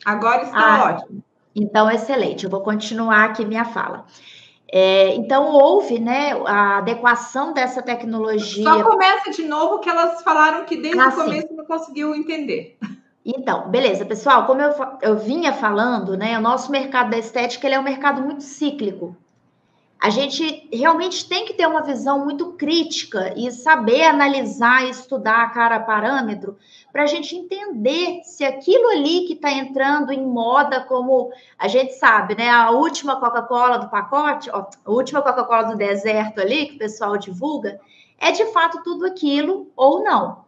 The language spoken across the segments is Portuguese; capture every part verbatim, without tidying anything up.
Agora está Ah, ótimo. então, excelente. Eu vou continuar aqui minha fala. É, então, houve, né, a adequação dessa Só tecnologia. começa de novo que elas falaram que desde Ah, o sim. começo não conseguiu entender. Então, beleza, pessoal, como eu, eu vinha falando, né, o nosso mercado da estética, ele é um mercado muito cíclico. A gente realmente tem que ter uma visão muito crítica e saber analisar e estudar cada parâmetro para a gente entender se aquilo ali que está entrando em moda, como a gente sabe, né? A última Coca-Cola do pacote, ó, a última Coca-Cola do deserto ali, que o pessoal divulga, é de fato tudo aquilo ou não.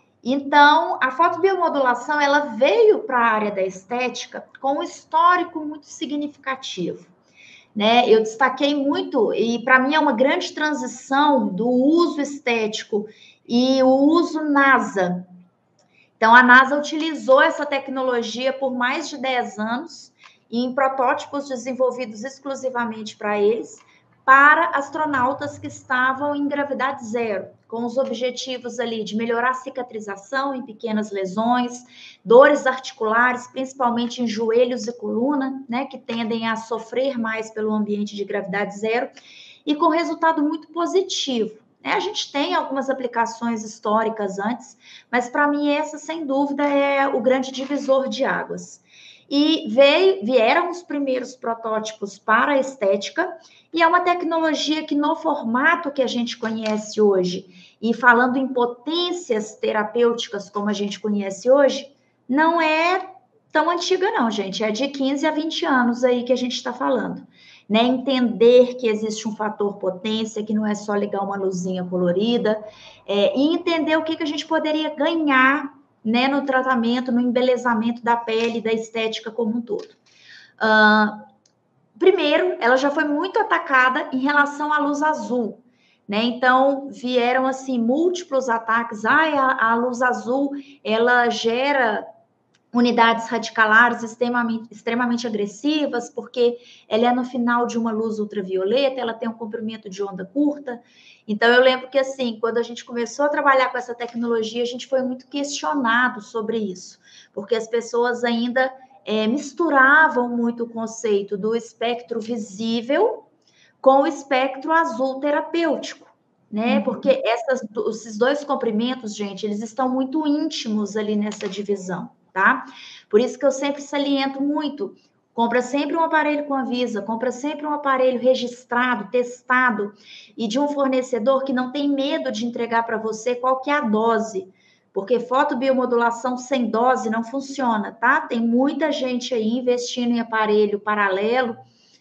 Então, a fotobiomodulação, ela veio para a área da estética com um histórico muito significativo. Né? Eu destaquei muito, e para mim é uma grande transição do uso estético e o uso NASA. Então, a NASA utilizou essa tecnologia por mais de dez anos em protótipos desenvolvidos exclusivamente para eles, para astronautas que estavam em gravidade zero, com os objetivos ali de melhorar a cicatrização em pequenas lesões, dores articulares, principalmente em joelhos e coluna, né, que tendem a sofrer mais pelo ambiente de gravidade zero, e com resultado muito positivo. A gente tem algumas aplicações históricas antes, mas para mim essa, sem dúvida, é o grande divisor de águas. E veio, vieram os primeiros protótipos para a estética, e é uma tecnologia que, no formato que a gente conhece hoje, e falando em potências terapêuticas como a gente conhece hoje, não é tão antiga não, gente. É de quinze a vinte anos aí que a gente está falando. Né? Entender que existe um fator potência, que não é só ligar uma luzinha colorida, é, e entender o que, que a gente poderia ganhar, né, no tratamento, no embelezamento da pele, da estética como um todo. Uh, primeiro, ela já foi muito atacada em relação à luz azul, né? Então, vieram, assim, múltiplos ataques. Ah, a, a luz azul, ela gera unidades radicalares extremamente, extremamente agressivas, porque ela é no final de uma luz ultravioleta, ela tem um comprimento de onda curta. Então, eu lembro que, assim, quando a gente começou a trabalhar com essa tecnologia, a gente foi muito questionado sobre isso, porque as pessoas ainda é, misturavam muito o conceito do espectro visível com o espectro azul terapêutico. Né? Porque essas, esses dois comprimentos, gente, eles estão muito íntimos ali nessa divisão. Tá? Por isso que eu sempre saliento muito, compra sempre um aparelho com Anvisa, compra sempre um aparelho registrado, testado, e de um fornecedor que não tem medo de entregar para você qual que é a dose, porque fotobiomodulação sem dose não funciona, tá? Tem muita gente aí investindo em aparelho paralelo,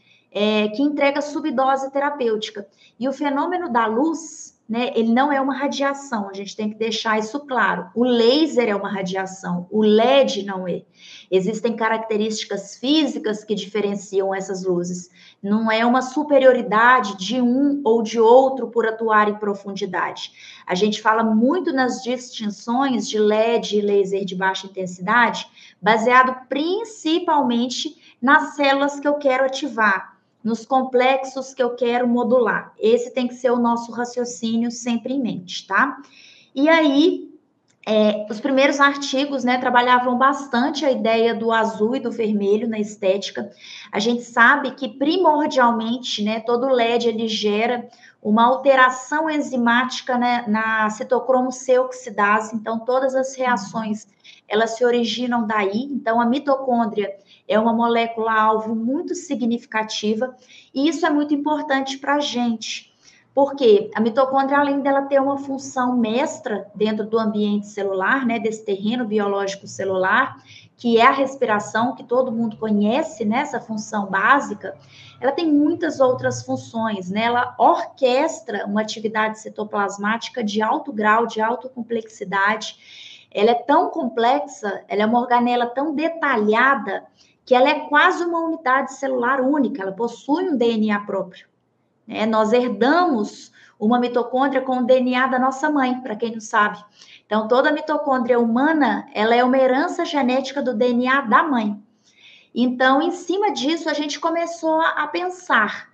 é, que entrega subdose terapêutica. E o fenômeno da luz, né, ele não é uma radiação, a gente tem que deixar isso claro. O laser é uma radiação, o L E D não é. Existem características físicas que diferenciam essas luzes. Não é uma superioridade de um ou de outro por atuar em profundidade. A gente fala muito nas distinções de L E D e laser de baixa intensidade, baseado principalmente nas células que eu quero ativar, nos complexos que eu quero modular. Esse tem que ser o nosso raciocínio sempre em mente, tá? E aí, é, os primeiros artigos, né, trabalhavam bastante a ideia do azul e do vermelho na estética. A gente sabe que, primordialmente, né, todo L E D, ele gera uma alteração enzimática, né, na citocromo C oxidase, então todas as reações, elas se originam daí. Então, a mitocôndria é uma molécula-alvo muito significativa, e isso é muito importante para a gente, porque a mitocôndria, além dela ter uma função mestra dentro do ambiente celular, né, desse terreno biológico celular, que é a respiração, que todo mundo conhece, né, essa função básica, ela tem muitas outras funções, né, ela orquestra uma atividade citoplasmática de alto grau, de alta complexidade. Ela é tão complexa, ela é uma organela tão detalhada, que ela é quase uma unidade celular única, ela possui um D N A próprio. Né? Nós herdamos uma mitocôndria com o D N A da nossa mãe, para quem não sabe. Então, toda mitocôndria humana, ela é uma herança genética do D N A da mãe. Então, em cima disso, a gente começou a pensar,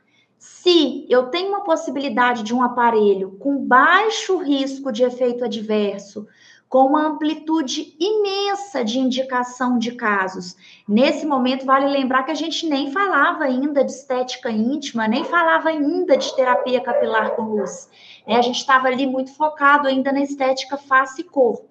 se eu tenho uma possibilidade de um aparelho com baixo risco de efeito adverso, com uma amplitude imensa de indicação de casos. Nesse momento, vale lembrar que a gente nem falava ainda de estética íntima, nem falava ainda de terapia capilar com luz. A gente estava ali muito focado ainda na estética face e corpo.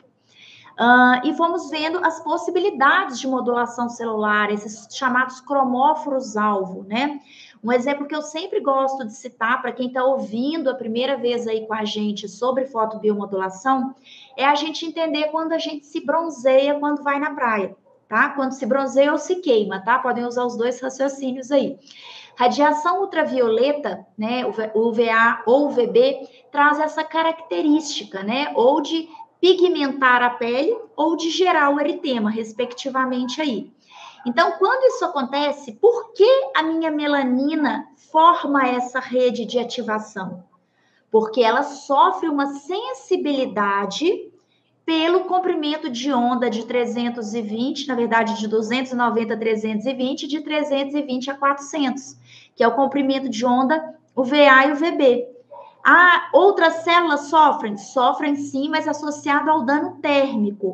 Uh, e fomos vendo as possibilidades de modulação celular, esses chamados cromóforos-alvo, né? Um exemplo que eu sempre gosto de citar para quem está ouvindo a primeira vez aí com a gente sobre fotobiomodulação é a gente entender quando a gente se bronzeia quando vai na praia, tá? Quando se bronzeia ou se queima, tá? Podem usar os dois raciocínios aí. Radiação ultravioleta, né, o U V A ou U V B, traz essa característica, né, ou de pigmentar a pele ou de gerar o eritema, respectivamente aí. Então, quando isso acontece, por que a minha melanina forma essa rede de ativação? Porque ela sofre uma sensibilidade pelo comprimento de onda de trezentos e vinte, na verdade de duzentos e noventa a trezentos e vinte, de trezentos e vinte a quatrocentos, que é o comprimento de onda U V A e U V B. Ah, outras células sofrem? Sofrem sim, mas associado ao dano térmico.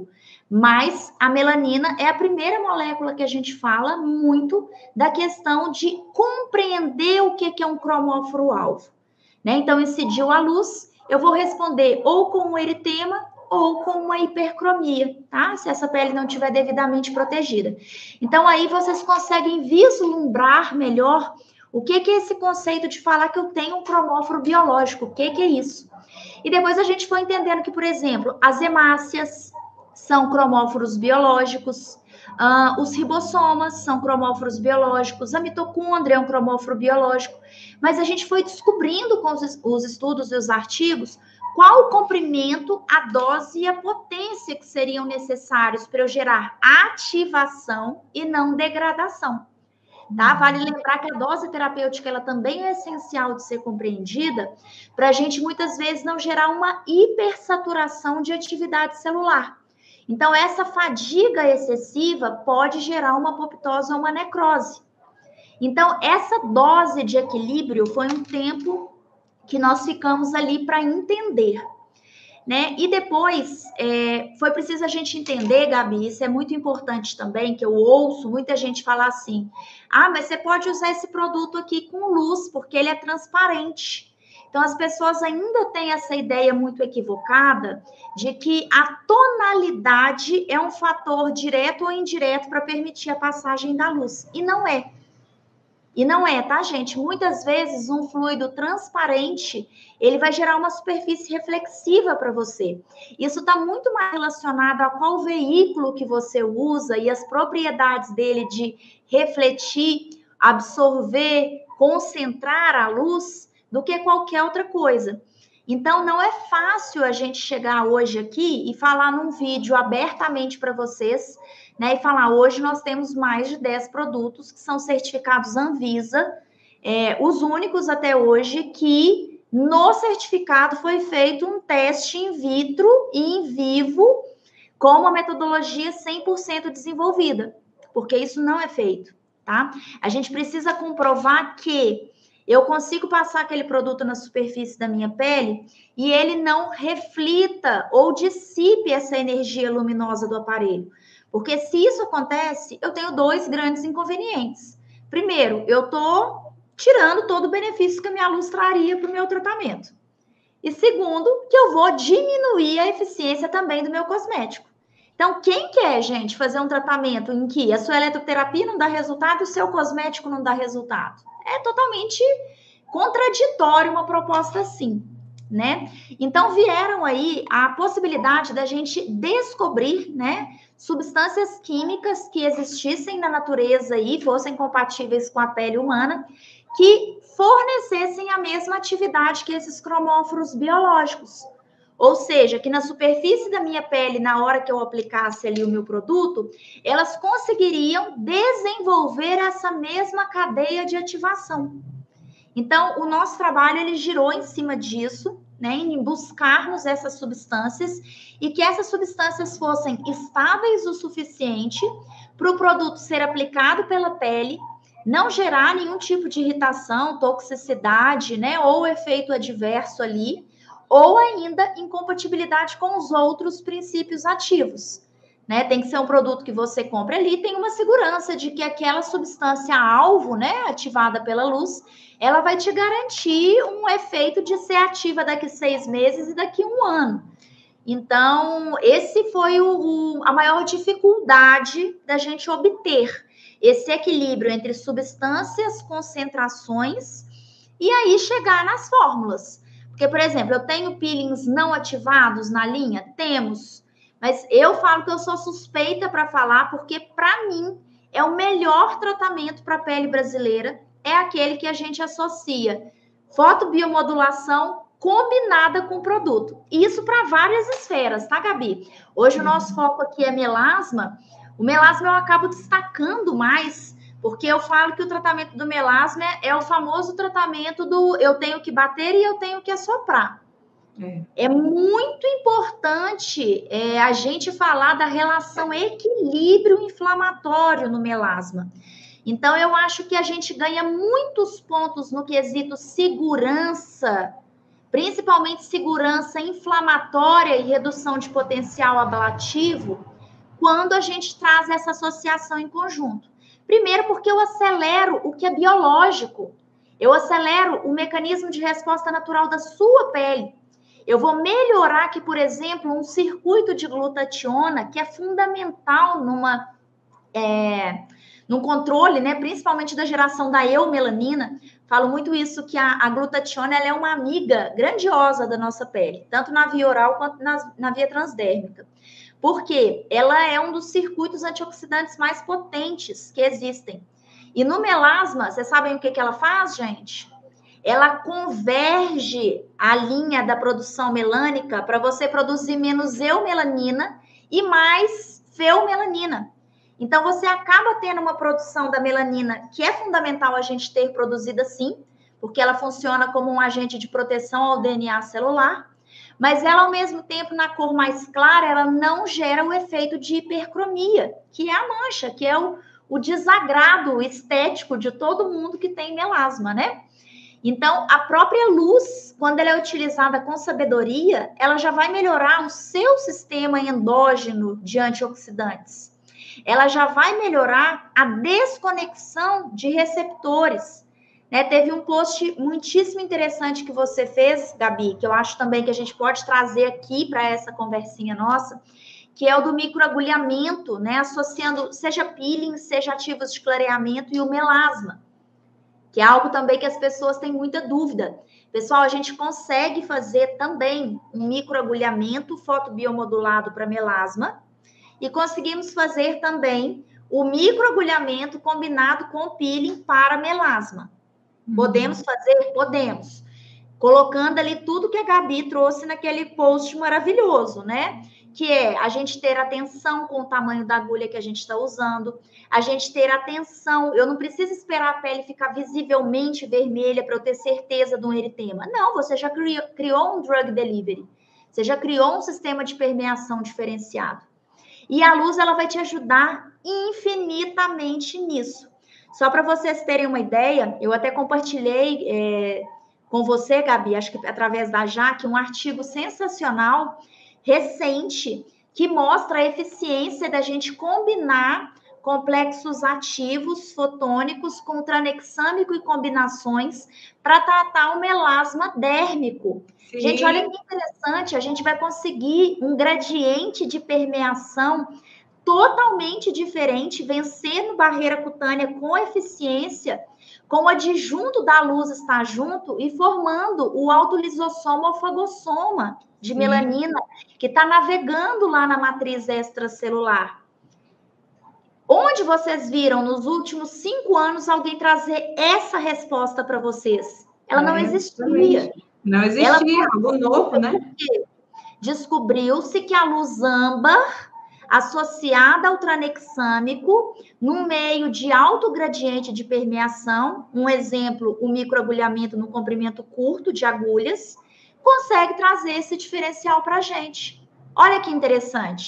Mas a melanina é a primeira molécula que a gente fala muito da questão de compreender o que é um cromóforo-alvo. Né? Então, incidiu a luz, eu vou responder ou com um eritema ou com uma hipercromia, tá? Se essa pele não estiver devidamente protegida. Então, aí vocês conseguem vislumbrar melhor o que, que é esse conceito de falar que eu tenho um cromóforo biológico? O que, que é isso? E depois a gente foi entendendo que, por exemplo, as hemácias são cromóforos biológicos, uh, os ribossomas são cromóforos biológicos, a mitocôndria é um cromóforo biológico, mas a gente foi descobrindo com os, os estudos e os artigos qual o comprimento, a dose e a potência que seriam necessários para eu gerar ativação e não degradação. Tá? Vale lembrar que a dose terapêutica ela também é essencial de ser compreendida para a gente muitas vezes não gerar uma hipersaturação de atividade celular. Então, essa fadiga excessiva pode gerar uma apoptose ou uma necrose. Então, essa dose de equilíbrio foi um tempo que nós ficamos ali para entender. Né? E depois, é, foi preciso a gente entender, Gabi, isso é muito importante também, que eu ouço muita gente falar assim, ah, mas você pode usar esse produto aqui com luz, porque ele é transparente. Então, as pessoas ainda têm essa ideia muito equivocada de que a tonalidade é um fator direto ou indireto para permitir a passagem da luz. E não é. E não é, tá, gente? Muitas vezes um fluido transparente, ele vai gerar uma superfície reflexiva para você. Isso está muito mais relacionado a qual veículo que você usa e as propriedades dele de refletir, absorver, concentrar a luz, do que qualquer outra coisa. Então, não é fácil a gente chegar hoje aqui e falar num vídeo abertamente para vocês, né, e falar, hoje nós temos mais de dez produtos que são certificados Anvisa, é, os únicos até hoje que no certificado foi feito um teste in vitro e in vivo com uma metodologia cem por cento desenvolvida, porque isso não é feito, tá? A gente precisa comprovar que eu consigo passar aquele produto na superfície da minha pele e ele não reflita ou dissipe essa energia luminosa do aparelho. Porque se isso acontece, eu tenho dois grandes inconvenientes. Primeiro, eu estou tirando todo o benefício que a minha luz traria para o meu tratamento. E segundo, que eu vou diminuir a eficiência também do meu cosmético. Então, quem quer, gente, fazer um tratamento em que a sua eletroterapia não dá resultado e o seu cosmético não dá resultado? É totalmente contraditório uma proposta assim, né? Então, vieram aí a possibilidade da gente descobrir, né, substâncias químicas que existissem na natureza e fossem compatíveis com a pele humana, que fornecessem a mesma atividade que esses cromóforos biológicos. Ou seja, que na superfície da minha pele, na hora que eu aplicasse ali o meu produto, elas conseguiriam desenvolver essa mesma cadeia de ativação. Então, o nosso trabalho, ele girou em cima disso, né, em buscarmos essas substâncias e que essas substâncias fossem estáveis o suficiente para o produto ser aplicado pela pele, não gerar nenhum tipo de irritação, toxicidade, né, ou efeito adverso ali, ou ainda incompatibilidade com os outros princípios ativos. Né? Tem que ser um produto que você compre ali, tem uma segurança de que aquela substância-alvo, né, ativada pela luz, ela vai te garantir um efeito de ser ativa daqui seis meses e daqui um ano. Então, esse foi o, o, a maior dificuldade da gente obter esse equilíbrio entre substâncias, concentrações e aí chegar nas fórmulas. Porque, por exemplo, eu tenho peelings não ativados na linha? Temos. Mas eu falo que eu sou suspeita para falar, porque para mim é o melhor tratamento para a pele brasileira, é aquele que a gente associa fotobiomodulação combinada com o produto. Isso para várias esferas, tá, Gabi? Hoje o nosso foco aqui é melasma. O melasma eu acabo destacando mais, porque eu falo que o tratamento do melasma é o famoso tratamento do eu tenho que bater e eu tenho que assoprar. É, é muito importante é, a gente falar da relação equilíbrio inflamatório no melasma. Então, eu acho que a gente ganha muitos pontos no quesito segurança, principalmente segurança inflamatória e redução de potencial ablativo, quando a gente traz essa associação em conjunto. Primeiro, porque eu acelero o que é biológico. Eu acelero o mecanismo de resposta natural da sua pele. Eu vou melhorar aqui, por exemplo, um circuito de glutationa, que é fundamental numa, é, num controle, né, principalmente da geração da eumelanina. Falo muito isso, que a, a glutationa ela é uma amiga grandiosa da nossa pele, tanto na via oral quanto na, na via transdérmica. Porque ela é um dos circuitos antioxidantes mais potentes que existem. E no melasma, vocês sabem o que, que ela faz, gente? Ela converge a linha da produção melânica para você produzir menos eumelanina e mais feomelanina. Então, você acaba tendo uma produção da melanina que é fundamental a gente ter produzida sim, porque ela funciona como um agente de proteção ao D N A celular, mas ela, ao mesmo tempo, na cor mais clara, ela não gera o efeito de hipercromia, que é a mancha, que é o, o desagrado estético de todo mundo que tem melasma, né? Então, a própria luz, quando ela é utilizada com sabedoria, ela já vai melhorar o seu sistema endógeno de antioxidantes. Ela já vai melhorar a desconexão de receptores. Né? Teve um post muitíssimo interessante que você fez, Gabi, que eu acho também que a gente pode trazer aqui para essa conversinha nossa, que é o do microagulhamento, né? Associando seja peeling, seja ativos de clareamento e o melasma, que é algo também que as pessoas têm muita dúvida. Pessoal, a gente consegue fazer também um microagulhamento fotobiomodulado para melasma e conseguimos fazer também o microagulhamento combinado com o peeling para melasma. Uhum. Podemos fazer? Podemos. Colocando ali tudo que a Gabi trouxe naquele post maravilhoso, né? Que é a gente ter atenção com o tamanho da agulha que a gente está usando, a gente ter atenção, eu não preciso esperar a pele ficar visivelmente vermelha para eu ter certeza de um eritema. Não, você já criou, criou um drug delivery, você já criou um sistema de permeação diferenciado. E a luz, ela vai te ajudar infinitamente nisso. Só para vocês terem uma ideia, eu até compartilhei é, com você, Gabi, acho que através da Jaque, um artigo sensacional, recente, que mostra a eficiência da gente combinar complexos ativos fotônicos com tranexâmico e combinações para tratar o melasma dérmico. Sim. Gente, olha que interessante, a gente vai conseguir um gradiente de permeação totalmente diferente, vencendo barreira cutânea com eficiência, com o adjunto da luz estar junto e formando o autolisossoma ou fagossoma de Sim. melanina, que está navegando lá na matriz extracelular. Onde vocês viram nos últimos cinco anos alguém trazer essa resposta para vocês? Ela é, não existia. Não existia, Ela algo novo, né? Descobriu-se que a luz âmbar, associada ao tranexâmico, num meio de alto gradiente de permeação, um exemplo, o microagulhamento no comprimento curto de agulhas, consegue trazer esse diferencial para a gente. Olha que interessante.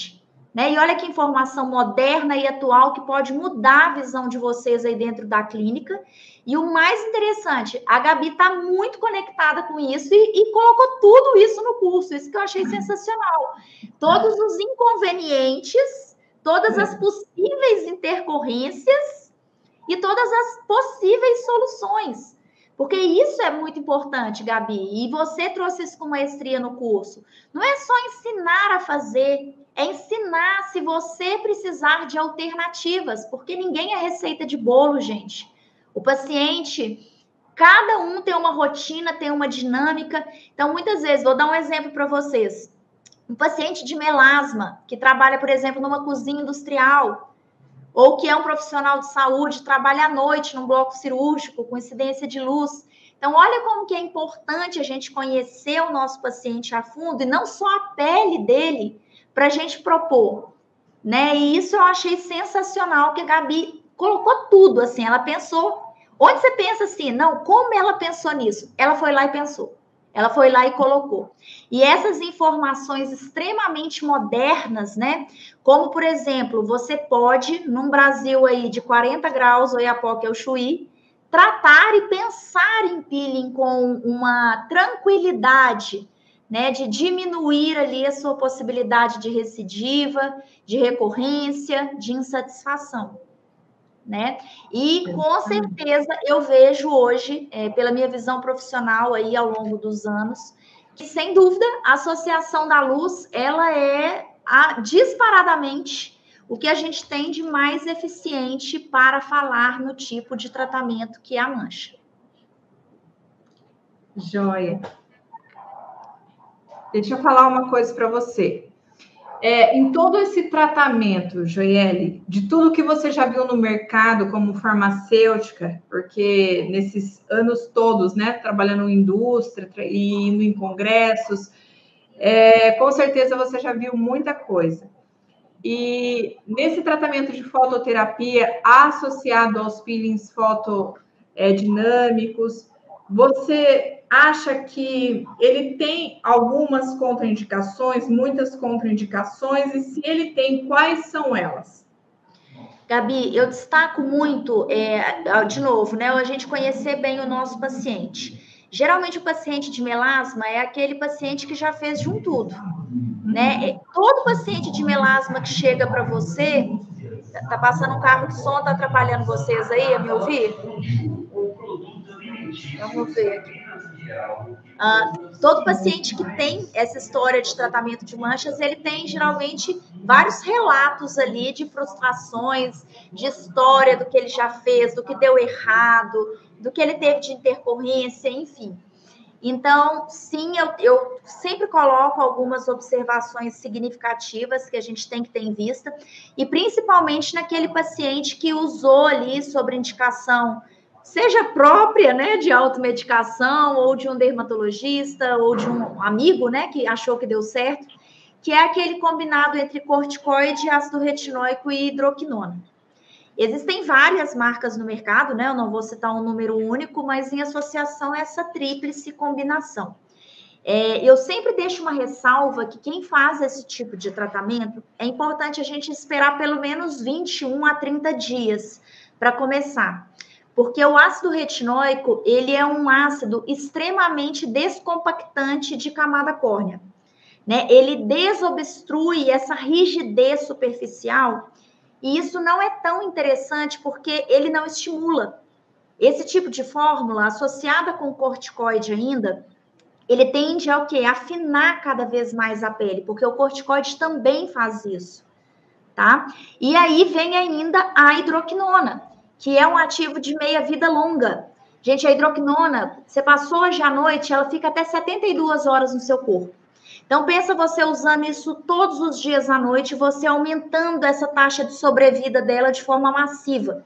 Né? E olha que informação moderna e atual que pode mudar a visão de vocês aí dentro da clínica. E o mais interessante, a Gabi está muito conectada com isso e, e colocou tudo isso no curso. Isso que eu achei sensacional. Todos os inconvenientes, todas as possíveis intercorrências e todas as possíveis soluções. Porque isso é muito importante, Gabi. E você trouxe isso com maestria no curso. Não é só ensinar a fazer, é ensinar se você precisar de alternativas, porque ninguém é receita de bolo, gente. O paciente, cada um tem uma rotina, tem uma dinâmica. Então, muitas vezes, vou dar um exemplo para vocês. Um paciente de melasma, que trabalha, por exemplo, numa cozinha industrial, ou que é um profissional de saúde, trabalha à noite num bloco cirúrgico, com incidência de luz. Então, olha como que é importante a gente conhecer o nosso paciente a fundo, e não só a pele dele, para a gente propor, né? E isso eu achei sensacional, que a Gabi colocou tudo, assim, ela pensou. Onde você pensa assim, não, como ela pensou nisso? Ela foi lá e pensou. Ela foi lá e colocou. E essas informações extremamente modernas, né? Como, por exemplo, você pode, num Brasil aí de quarenta graus, Oiapoque ao Chuí, tratar e pensar em peeling com uma tranquilidade, né? De diminuir ali a sua possibilidade de recidiva, de recorrência, de insatisfação. Né? E com certeza eu vejo hoje, é, pela minha visão profissional aí ao longo dos anos, que sem dúvida a associação da luz, ela é a, disparadamente o que a gente tem de mais eficiente para falar no tipo de tratamento que é a mancha. Joia. Deixa eu falar uma coisa para você. É, em todo esse tratamento, Joiele, de tudo que você já viu no mercado como farmacêutica, porque nesses anos todos, né, trabalhando em indústria e indo em congressos, é, com certeza você já viu muita coisa. E nesse tratamento de fototerapia associado aos peelings fotodinâmicos, você acha que ele tem algumas contraindicações, muitas contraindicações, e se ele tem, quais são elas? Gabi, eu destaco muito, é, de novo, né, a gente conhecer bem o nosso paciente. Geralmente o paciente de melasma é aquele paciente que já fez de um tudo, né? Todo paciente de melasma que chega para você, tá passando um carro de som, tá atrapalhando vocês aí a me ouvir? Vamos ver aqui. Ah, todo paciente que tem essa história de tratamento de manchas, ele tem geralmente vários relatos ali de frustrações, de história do que ele já fez, do que deu errado, do que ele teve de intercorrência, enfim. Então, sim, eu, eu sempre coloco algumas observações significativas que a gente tem que ter em vista, e principalmente naquele paciente que usou ali sobre indicação, seja própria, né, de automedicação, ou de um dermatologista, ou de um amigo, né, que achou que deu certo, que é aquele combinado entre corticoide, ácido retinóico e hidroquinona. Existem várias marcas no mercado, né? Eu não vou citar um número único, mas em associação a essa tríplice combinação. É, eu sempre deixo uma ressalva que quem faz esse tipo de tratamento, é importante a gente esperar pelo menos vinte e um a trinta dias para começar. Porque o ácido retinóico, ele é um ácido extremamente descompactante de camada córnea, né? Ele desobstrui essa rigidez superficial. E isso não é tão interessante porque ele não estimula. Esse tipo de fórmula, associada com corticoide ainda, ele tende ao quê? Afinar cada vez mais a pele, porque o corticoide também faz isso, tá? E aí vem ainda a hidroquinona, que é um ativo de meia-vida longa. Gente, a hidroquinona, você passou hoje à noite, ela fica até setenta e duas horas no seu corpo. Então, pensa você usando isso todos os dias à noite, você aumentando essa taxa de sobrevida dela de forma massiva.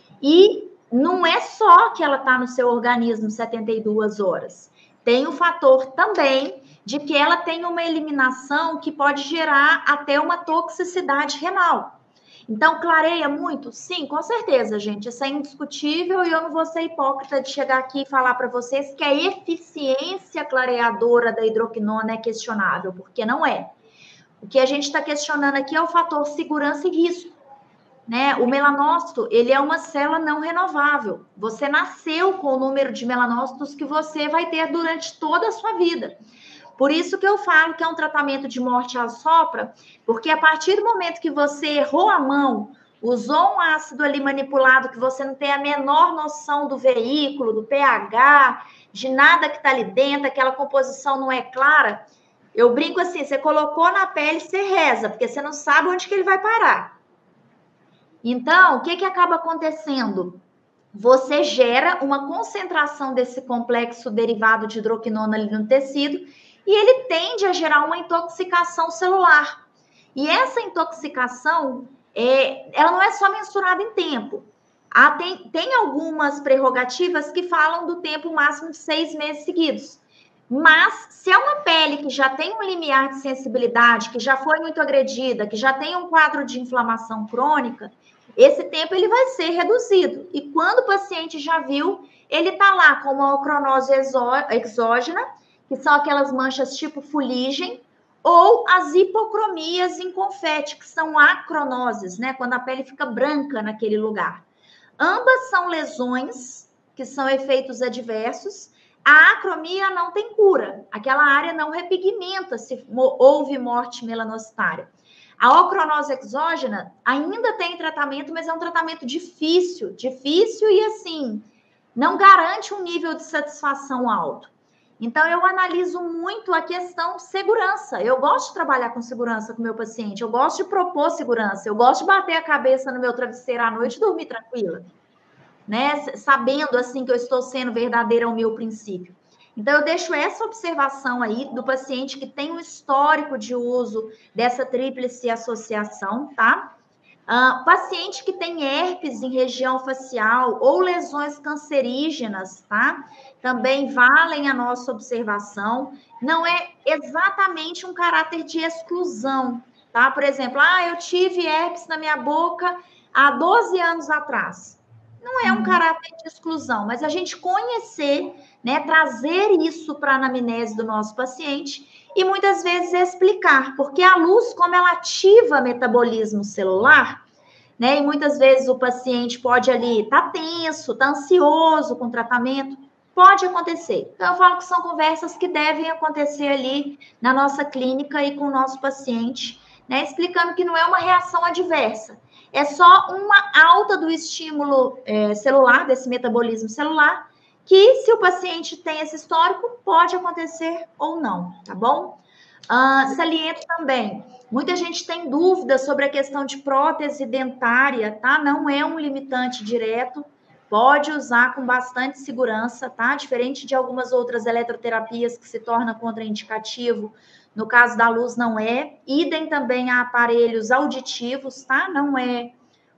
E não é só que ela está no seu organismo setenta e duas horas. Tem o fator também de que ela tem uma eliminação que pode gerar até uma toxicidade renal. Então, clareia muito? Sim, com certeza, gente. Isso é indiscutível e eu não vou ser hipócrita de chegar aqui e falar para vocês que a eficiência clareadora da hidroquinona é questionável, porque não é. O que a gente está questionando aqui é o fator segurança e risco, né? O melanócito, ele é uma célula não renovável. Você nasceu com o número de melanócitos que você vai ter durante toda a sua vida. Por isso que eu falo que é um tratamento de morte à sopra, porque a partir do momento que você errou a mão, usou um ácido ali manipulado que você não tem a menor noção do veículo, do pH, de nada que está ali dentro, aquela composição não é clara, eu brinco assim, você colocou na pele, você reza, porque você não sabe onde que ele vai parar. Então, o que que acaba acontecendo? Você gera uma concentração desse complexo derivado de hidroquinona ali no tecido e ele tende a gerar uma intoxicação celular. E essa intoxicação, é, ela não é só mensurada em tempo. Ah, tem, tem algumas prerrogativas que falam do tempo máximo de seis meses seguidos. Mas, se é uma pele que já tem um limiar de sensibilidade, que já foi muito agredida, que já tem um quadro de inflamação crônica, esse tempo ele vai ser reduzido. E quando o paciente já viu, ele está lá com uma ocronose exógena, que são aquelas manchas tipo fuligem, ou as hipocromias em confete, que são acronoses, né? Quando a pele fica branca naquele lugar. Ambas são lesões, que são efeitos adversos. A acromia não tem cura. Aquela área não repigmenta se houve morte melanocitária. A ocronose exógena ainda tem tratamento, mas é um tratamento difícil, difícil e assim, não garante um nível de satisfação alto. Então, eu analiso muito a questão segurança. Eu gosto de trabalhar com segurança com o meu paciente, eu gosto de propor segurança, eu gosto de bater a cabeça no meu travesseiro à noite e dormir tranquila, né? Sabendo, assim, que eu estou sendo verdadeira ao meu princípio. Então, eu deixo essa observação aí do paciente que tem um histórico de uso dessa tríplice associação, tá? Uh, paciente que tem herpes em região facial ou lesões cancerígenas, tá? Também valem a nossa observação. Não é exatamente um caráter de exclusão, tá? Por exemplo, ah, eu tive herpes na minha boca há doze anos atrás. Não é um caráter de exclusão, mas a gente conhecer, né, trazer isso para a anamnese do nosso paciente e muitas vezes explicar, porque a luz, como ela ativa metabolismo celular, né, e muitas vezes o paciente pode ali estar tá tenso, tá ansioso com o tratamento, pode acontecer. Então, eu falo que são conversas que devem acontecer ali na nossa clínica e com o nosso paciente, né, explicando que não é uma reação adversa, é só uma alta do estímulo é, celular, desse metabolismo celular, que se o paciente tem esse histórico, pode acontecer ou não, tá bom? Uh, saliento também, muita gente tem dúvidas sobre a questão de prótese dentária, tá? Não é um limitante direto, pode usar com bastante segurança, tá? Diferente de algumas outras eletroterapias que se torna contraindicativo, no caso da luz não é. Idem também a aparelhos auditivos, tá? Não é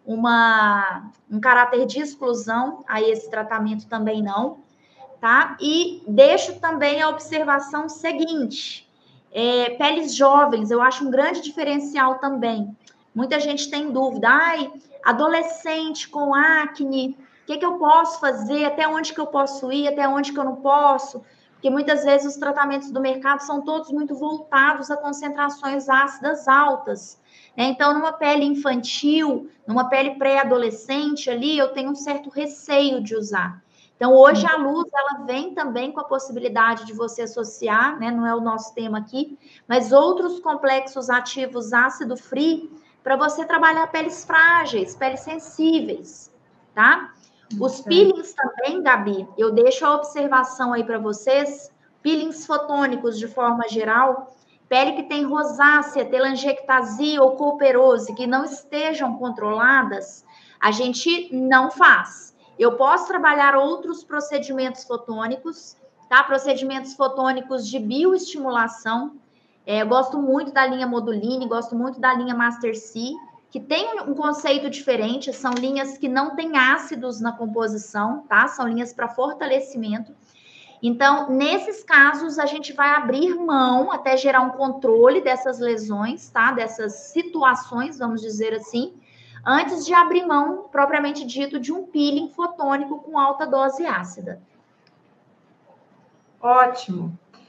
uma, um caráter de exclusão a esse tratamento também não, tá? E deixo também a observação seguinte, é, peles jovens, eu acho um grande diferencial também. Muita gente tem dúvida, ai, adolescente com acne, o que, que eu posso fazer, até onde que eu posso ir, até onde que eu não posso? Porque muitas vezes os tratamentos do mercado são todos muito voltados a concentrações ácidas altas, né? Então, numa pele infantil, numa pele pré-adolescente ali, eu tenho um certo receio de usar. Então, hoje a luz, ela vem também com a possibilidade de você associar, né? Não é o nosso tema aqui, mas outros complexos ativos ácido free para você trabalhar peles frágeis, peles sensíveis, tá? Os peelings também, Gabi, eu deixo a observação aí para vocês, peelings fotônicos de forma geral, pele que tem rosácea, telangiectasia ou cooperose, que não estejam controladas, a gente não faz. Eu posso trabalhar outros procedimentos fotônicos, tá? Procedimentos fotônicos de bioestimulação. É, eu gosto muito da linha Moduline, gosto muito da linha Master C, que tem um conceito diferente, são linhas que não têm ácidos na composição, tá? São linhas para fortalecimento. Então, nesses casos, a gente vai abrir mão até gerar um controle dessas lesões, tá? Dessas situações, vamos dizer assim, antes de abrir mão, propriamente dito, de um peeling fotônico com alta dose ácida. Ótimo.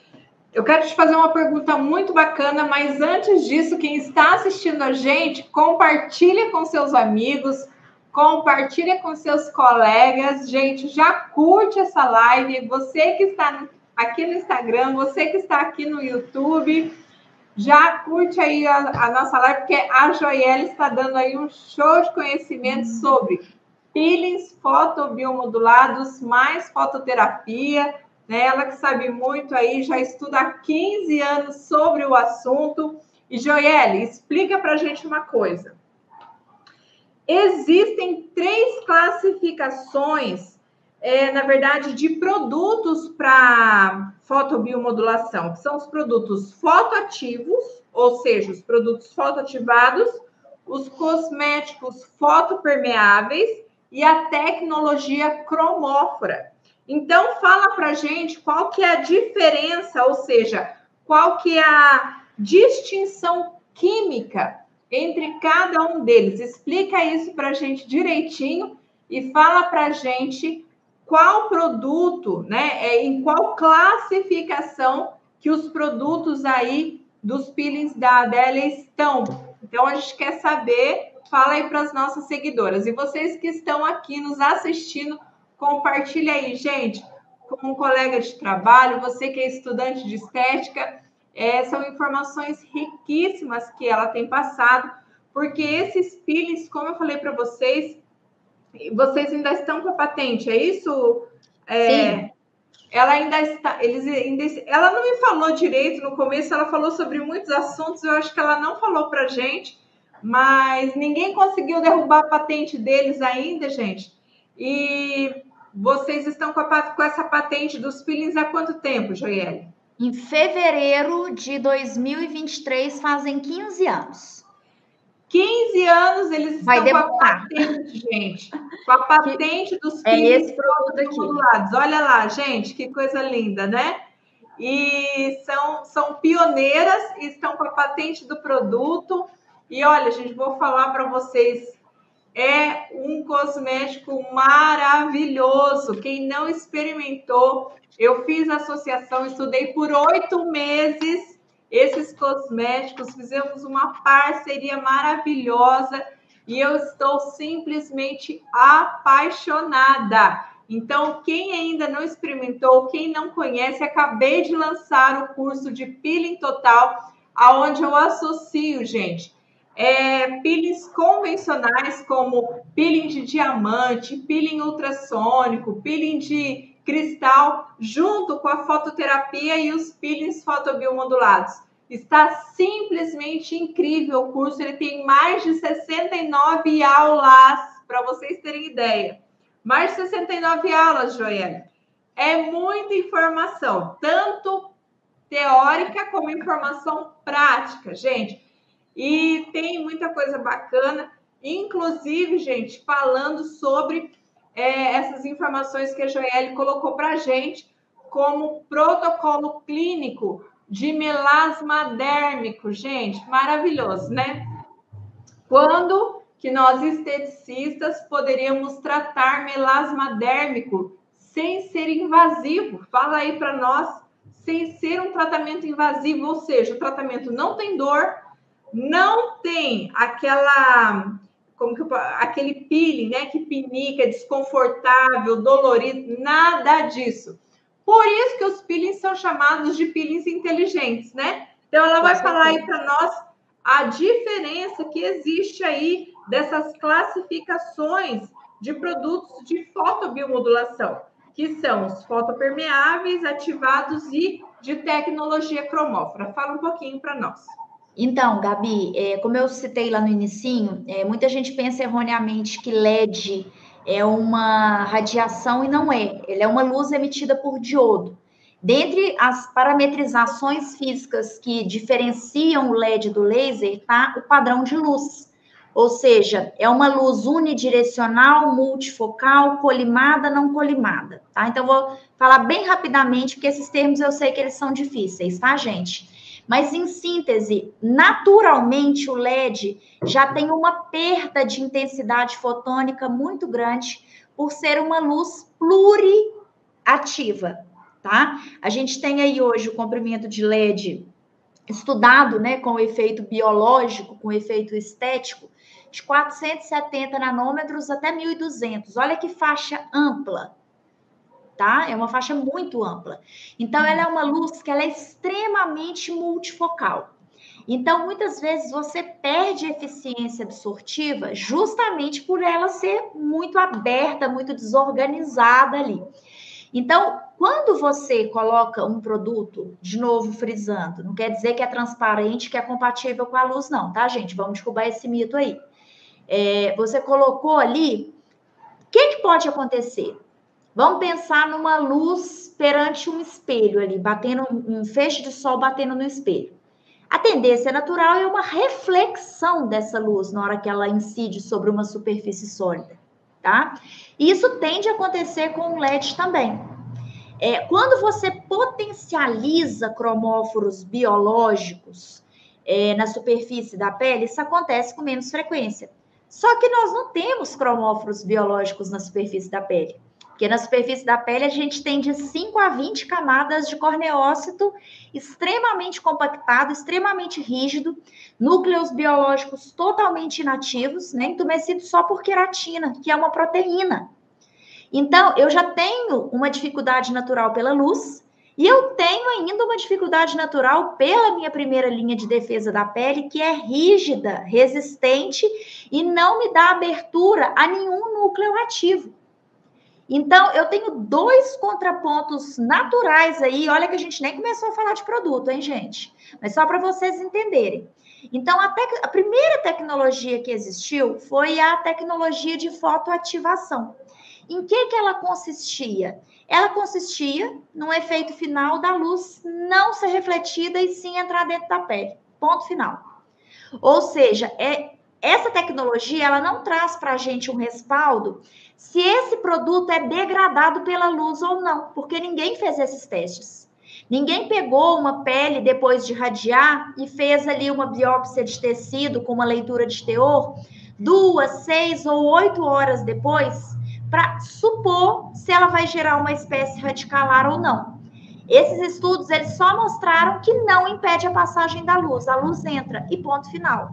Eu quero te fazer uma pergunta muito bacana, mas antes disso, quem está assistindo a gente, compartilha com seus amigos, compartilha com seus colegas. Gente, já curte essa live. Você que está aqui no Instagram, você que está aqui no YouTube, já curte aí a, a nossa live, porque a Joiele está dando aí um show de conhecimento sobre peelings fotobiomodulados, mais fototerapia, né? Ela que sabe muito aí, já estuda há quinze anos sobre o assunto. E, Joiele, explica para a gente uma coisa. Existem três classificações, é, na verdade, de produtos para fotobiomodulação, que são os produtos fotoativos, ou seja, os produtos fotoativados, os cosméticos fotopermeáveis e a tecnologia cromófora. Então, fala para a gente qual que é a diferença, ou seja, qual que é a distinção química entre cada um deles. Explica isso para a gente direitinho e fala para a gente qual produto, né, é, em qual classificação que os produtos aí dos peelings da Adélia estão. Então, a gente quer saber, fala aí para as nossas seguidoras. E vocês que estão aqui nos assistindo, compartilha aí, gente, com um colega de trabalho, você que é estudante de estética, é, são informações riquíssimas que ela tem passado, porque esses peelings, como eu falei para vocês, vocês ainda estão com a patente, é isso? É, Sim. Ela ainda está, eles ainda, ela não me falou direito no começo, ela falou sobre muitos assuntos, eu acho que ela não falou para a gente, mas ninguém conseguiu derrubar a patente deles ainda, gente. E vocês estão com, a, com essa patente dos peelings há quanto tempo, Joiele? Em fevereiro de dois mil e vinte e três, fazem quinze anos. quinze anos eles Vai estão demorar. com a patente, gente. Com a patente dos é peelings esse produto aqui. modulados. Olha lá, gente, que coisa linda, né? E são, são pioneiras e estão com a patente do produto. E olha, gente, vou falar para vocês, é um cosmético maravilhoso. Quem não experimentou, eu fiz associação, estudei por oito meses esses cosméticos, fizemos uma parceria maravilhosa e eu estou simplesmente apaixonada. Então, quem ainda não experimentou, quem não conhece, acabei de lançar o curso de peeling total, aonde eu associo, gente, É, peelings convencionais como peeling de diamante, peeling ultrassônico, peeling de cristal, junto com a fototerapia e os peelings fotobiomodulados. Está simplesmente incrível o curso, ele tem mais de sessenta e nove aulas, para vocês terem ideia. Mais de sessenta e nove aulas, Joiele. É muita informação, tanto teórica como informação prática, gente. E tem muita coisa bacana, inclusive, gente, falando sobre é, essas informações que a Joiele colocou para a gente, como protocolo clínico de melasma dérmico, gente, maravilhoso, né? Quando que nós, esteticistas, poderíamos tratar melasma dérmico sem ser invasivo? Fala aí para nós, sem ser um tratamento invasivo, ou seja, o tratamento não tem dor, não tem aquela, como que eu, aquele peeling, né, que pinica, desconfortável, dolorido, nada disso. Por isso que os peelings são chamados de peelings inteligentes, né? Então, ela vai falar aí para nós a diferença que existe aí dessas classificações de produtos de fotobiomodulação, que são os fotopermeáveis, ativados e de tecnologia cromófora. Fala um pouquinho para nós. Então, Gabi, é, como eu citei lá no inicinho, é, muita gente pensa erroneamente que L E D é uma radiação e não é. Ele é uma luz emitida por diodo. Dentre as parametrizações físicas que diferenciam o L E D do laser, está o padrão de luz. Ou seja, é uma luz unidirecional, multifocal, colimada, não colimada, tá? Então, vou falar bem rapidamente, porque esses termos eu sei que eles são difíceis, tá, gente? Mas, em síntese, naturalmente, o L E D já tem uma perda de intensidade fotônica muito grande por ser uma luz pluriativa. tá? A gente tem aí hoje o comprimento de L E D estudado, né, com efeito biológico, com efeito estético, de quatrocentos e setenta nanômetros até mil e duzentos. Olha que faixa ampla, tá? É uma faixa muito ampla. Então, ela é uma luz que ela é extremamente multifocal. Então, muitas vezes você perde eficiência absortiva justamente por ela ser muito aberta, muito desorganizada ali. Então, quando você coloca um produto, de novo frisando, não quer dizer que é transparente, que é compatível com a luz, não, tá, gente? Vamos derrubar esse mito aí. É, você colocou ali, o que, que pode acontecer? Vamos pensar numa luz perante um espelho ali, batendo um feixe de sol batendo no espelho. A tendência natural é uma reflexão dessa luz na hora que ela incide sobre uma superfície sólida, tá? E isso tende a acontecer com o L E D também. É, quando você potencializa cromóforos biológicos é, na superfície da pele, isso acontece com menos frequência. Só que nós não temos cromóforos biológicos na superfície da pele. Porque na superfície da pele a gente tem de cinco a vinte camadas de corneócito extremamente compactado, extremamente rígido, núcleos biológicos totalmente inativos, né, entumecidos só por queratina, que é uma proteína. Então, eu já tenho uma dificuldade natural pela luz e eu tenho ainda uma dificuldade natural pela minha primeira linha de defesa da pele, que é rígida, resistente e não me dá abertura a nenhum núcleo ativo. Então, eu tenho dois contrapontos naturais aí. Olha que a gente nem começou a falar de produto, hein, gente? Mas só para vocês entenderem. Então, a, tec... a primeira tecnologia que existiu foi a tecnologia de fotoativação. Em que, que ela consistia? Ela consistia num efeito final da luz não ser refletida e sim entrar dentro da pele. Ponto final. Ou seja, é... essa tecnologia ela não traz para a gente um respaldo se esse produto é degradado pela luz ou não, porque ninguém fez esses testes. Ninguém pegou uma pele depois de irradiar e fez ali uma biópsia de tecido com uma leitura de teor duas, seis ou oito horas depois para supor se ela vai gerar uma espécie radicalar ou não. Esses estudos eles só mostraram que não impede a passagem da luz. A luz entra e ponto final.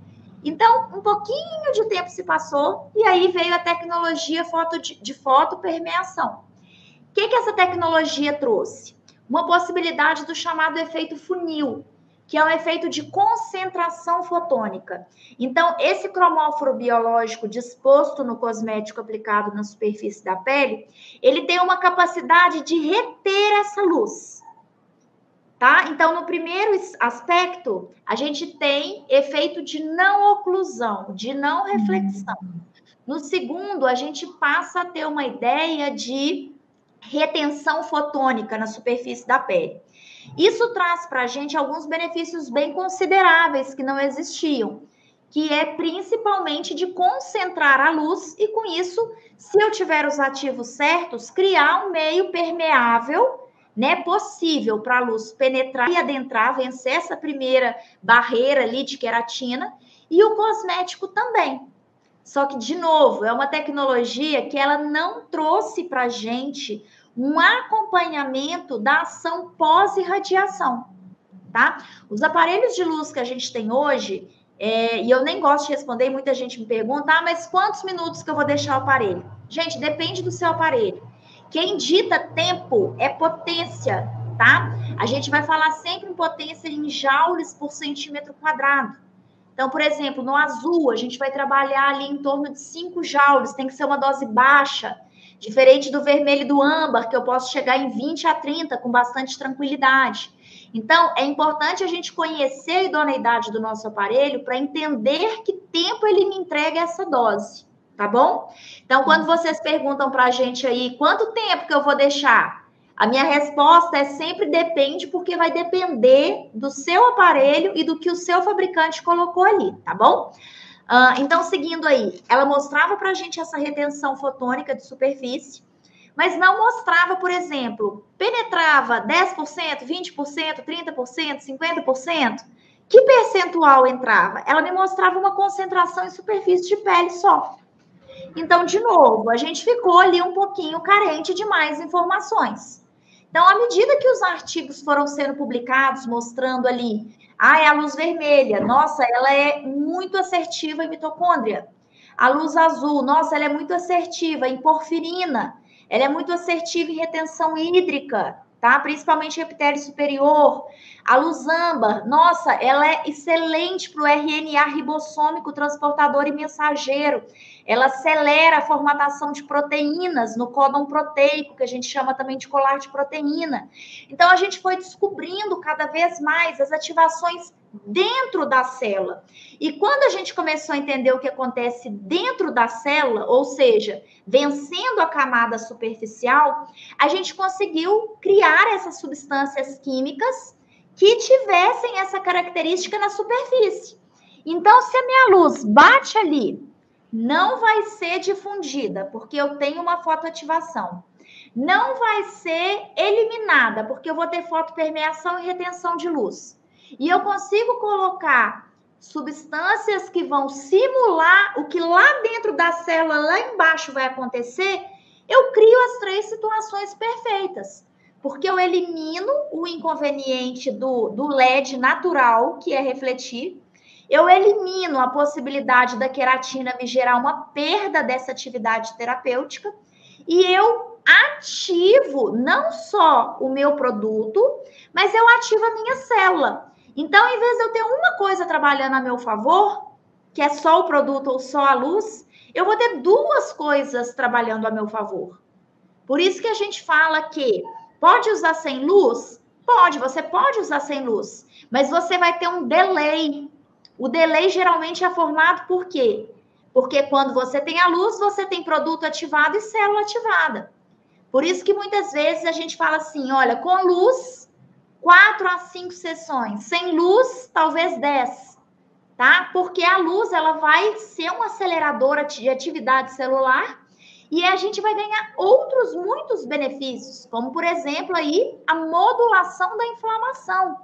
Então, um pouquinho de tempo se passou e aí veio a tecnologia foto de, de fotopermeação. O que, que essa tecnologia trouxe? Uma possibilidade do chamado efeito funil, que é um efeito de concentração fotônica. Então, esse cromóforo biológico disposto no cosmético aplicado na superfície da pele, ele tem uma capacidade de reter essa luz. Tá? Então, no primeiro aspecto, a gente tem efeito de não oclusão, de não reflexão. No segundo, a gente passa a ter uma ideia de retenção fotônica na superfície da pele. Isso traz para a gente alguns benefícios bem consideráveis que não existiam, que é principalmente de concentrar a luz e, com isso, se eu tiver os ativos certos, criar um meio permeável, né, possível para a luz penetrar e adentrar, vencer essa primeira barreira ali de queratina, e o cosmético também. Só que, de novo, é uma tecnologia que ela não trouxe para a gente um acompanhamento da ação pós-irradiação, tá? Os aparelhos de luz que a gente tem hoje, é, e eu nem gosto de responder, muita gente me pergunta, ah, mas quantos minutos que eu vou deixar o aparelho? Gente, depende do seu aparelho. Quem dita tempo é potência, tá? A gente vai falar sempre em potência em joules por centímetro quadrado. Então, por exemplo, no azul, a gente vai trabalhar ali em torno de cinco joules, tem que ser uma dose baixa, diferente do vermelho e do âmbar, que eu posso chegar em vinte a trinta com bastante tranquilidade. Então, é importante a gente conhecer a idoneidade do nosso aparelho para entender que tempo ele me entrega essa dose. Tá bom? Então, quando vocês perguntam para a gente aí, quanto tempo que eu vou deixar? A minha resposta é sempre depende, porque vai depender do seu aparelho e do que o seu fabricante colocou ali, tá bom? Uh, então, seguindo aí, ela mostrava para a gente essa retenção fotônica de superfície, mas não mostrava, por exemplo, penetrava dez por cento, vinte por cento, trinta por cento, cinquenta por cento? Que percentual entrava? Ela me mostrava uma concentração em superfície de pele só. Então, de novo, a gente ficou ali um pouquinho carente de mais informações. Então, à medida que os artigos foram sendo publicados, mostrando ali, ah, é a luz vermelha, nossa, ela é muito assertiva em mitocôndria. A luz azul, nossa, ela é muito assertiva em porfirina. Ela é muito assertiva em retenção hídrica, tá? Principalmente epitélio superior. A luz âmbar, nossa, ela é excelente para o R N A ribossômico, transportador e mensageiro. Ela acelera a formatação de proteínas no códon proteico, que a gente chama também de colar de proteína. Então, a gente foi descobrindo cada vez mais as ativações dentro da célula. E quando a gente começou a entender o que acontece dentro da célula, ou seja, vencendo a camada superficial, a gente conseguiu criar essas substâncias químicas que tivessem essa característica na superfície. Então, se a minha luz bate ali, não vai ser difundida, porque eu tenho uma fotoativação. Não vai ser eliminada, porque eu vou ter fotopermeação e retenção de luz. E eu consigo colocar substâncias que vão simular o que lá dentro da célula, lá embaixo vai acontecer, eu crio as três situações perfeitas. Porque eu elimino o inconveniente do, do L E D natural, que é refletir. Eu elimino a possibilidade da queratina me gerar uma perda dessa atividade terapêutica. E eu ativo não só o meu produto, mas eu ativo a minha célula. Então, em vez de eu ter uma coisa trabalhando a meu favor, que é só o produto ou só a luz, eu vou ter duas coisas trabalhando a meu favor. Por isso que a gente fala que pode usar sem luz? Pode, você pode usar sem luz, mas você vai ter um delay. O delay geralmente é formado por quê? Porque quando você tem a luz, você tem produto ativado e célula ativada. Por isso que muitas vezes a gente fala assim, olha, com luz, quatro a cinco sessões. Sem luz, talvez dez, tá? Porque a luz, ela vai ser uma aceleradora de atividade celular e a gente vai ganhar outros muitos benefícios, como, por exemplo, aí, a modulação da inflamação.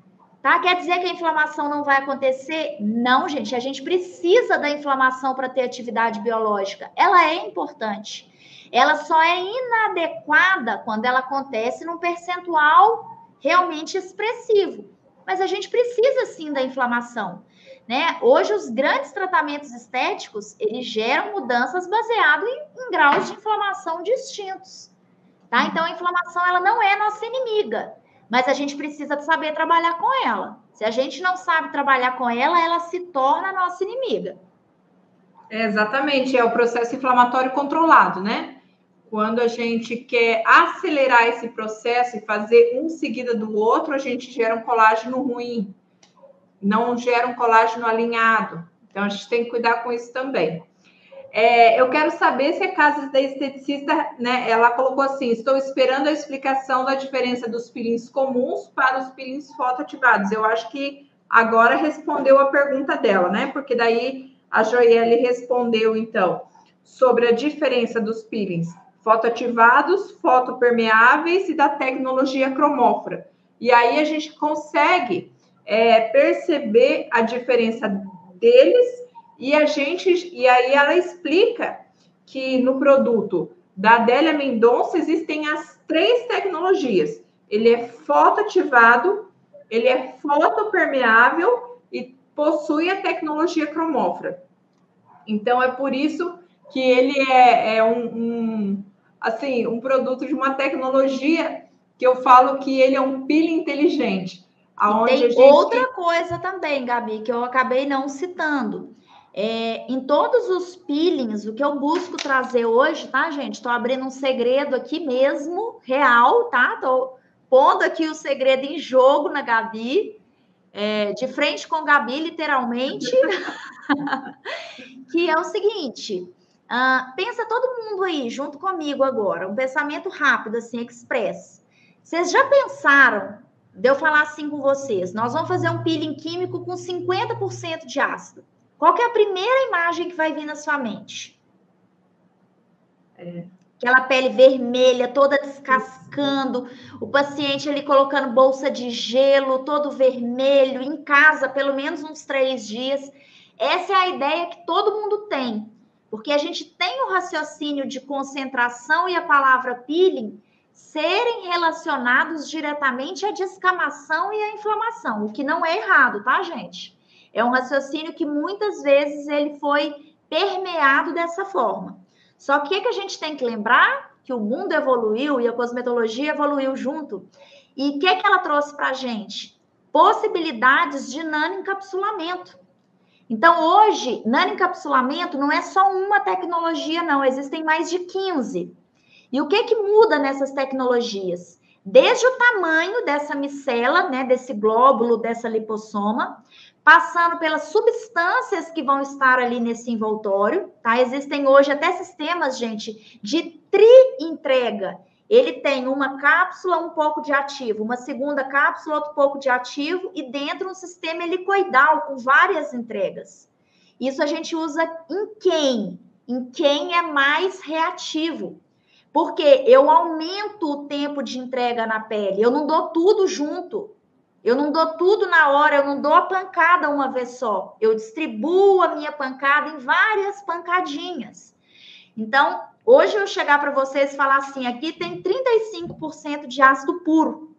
Tá? Quer dizer que a inflamação não vai acontecer? Não, gente. A gente precisa da inflamação para ter atividade biológica. Ela é importante. Ela só é inadequada quando ela acontece num percentual realmente expressivo. Mas a gente precisa, sim, da inflamação. Né? Hoje, os grandes tratamentos estéticos, eles geram mudanças baseadas em, em graus de inflamação distintos. Tá? Então, a inflamação ela não é nossa inimiga. Mas a gente precisa saber trabalhar com ela. Se a gente não sabe trabalhar com ela, ela se torna nossa inimiga. É, exatamente, é o processo inflamatório controlado, né? Quando a gente quer acelerar esse processo e fazer um seguida do outro, a gente gera um colágeno ruim, não gera um colágeno alinhado. Então, a gente tem que cuidar com isso também. É, eu quero saber se a casa da esteticista, né, ela colocou assim, estou esperando a explicação da diferença dos peelings comuns para os peelings fotoativados. Eu acho que agora respondeu a pergunta dela, né? Porque daí a Joiele respondeu, então, sobre a diferença dos peelings fotoativados, fotopermeáveis e da tecnologia cromófora. E aí a gente consegue é, perceber a diferença deles. E a gente, e aí ela explica que no produto da Adélia Mendonça existem as três tecnologias. Ele é fotoativado, ele é fotopermeável e possui a tecnologia cromófora. Então é por isso que ele é, é um, um, assim, um produto de uma tecnologia que eu falo que ele é um peeling inteligente. Aonde tem a gente... outra coisa também, Gabi, que eu acabei não citando. É, em todos os peelings, o que eu busco trazer hoje, tá, gente? Estou abrindo um segredo aqui mesmo, real, tá? Estou pondo aqui o segredo em jogo na Gabi, é, de frente com Gabi, literalmente, que é o seguinte, uh, pensa todo mundo aí, junto comigo agora, um pensamento rápido, assim, express. Vocês já pensaram, de eu falar assim com vocês, nós vamos fazer um peeling químico com cinquenta por cento de ácido. Qual que é a primeira imagem que vai vir na sua mente? É. Aquela pele vermelha, toda descascando, o paciente ali colocando bolsa de gelo, todo vermelho, em casa, pelo menos uns três dias. Essa é a ideia que todo mundo tem, porque a gente tem o raciocínio de concentração e a palavra peeling serem relacionados diretamente à descamação e à inflamação, o que não é errado, tá, gente? É um raciocínio que muitas vezes ele foi permeado dessa forma. Só que o que a gente tem que lembrar? Que o mundo evoluiu e a cosmetologia evoluiu junto. E o que, que ela trouxe para a gente? Possibilidades de nanoencapsulamento. Então, hoje, nanoencapsulamento não é só uma tecnologia, não. Existem mais de quinze. E o que, que muda nessas tecnologias? Desde o tamanho dessa micela, né, desse glóbulo, dessa lipossoma, passando pelas substâncias que vão estar ali nesse envoltório, tá? Existem hoje até sistemas, gente, de tri-entrega. Ele tem uma cápsula, um pouco de ativo, uma segunda cápsula, outro pouco de ativo, e dentro um sistema helicoidal com várias entregas. Isso a gente usa em quem? Em quem é mais reativo. Porque eu aumento o tempo de entrega na pele, eu não dou tudo junto. Eu não dou tudo na hora, eu não dou a pancada uma vez só. Eu distribuo a minha pancada em várias pancadinhas. Então, hoje eu chegar para vocês e falar assim, aqui tem trinta e cinco por cento de ácido puro.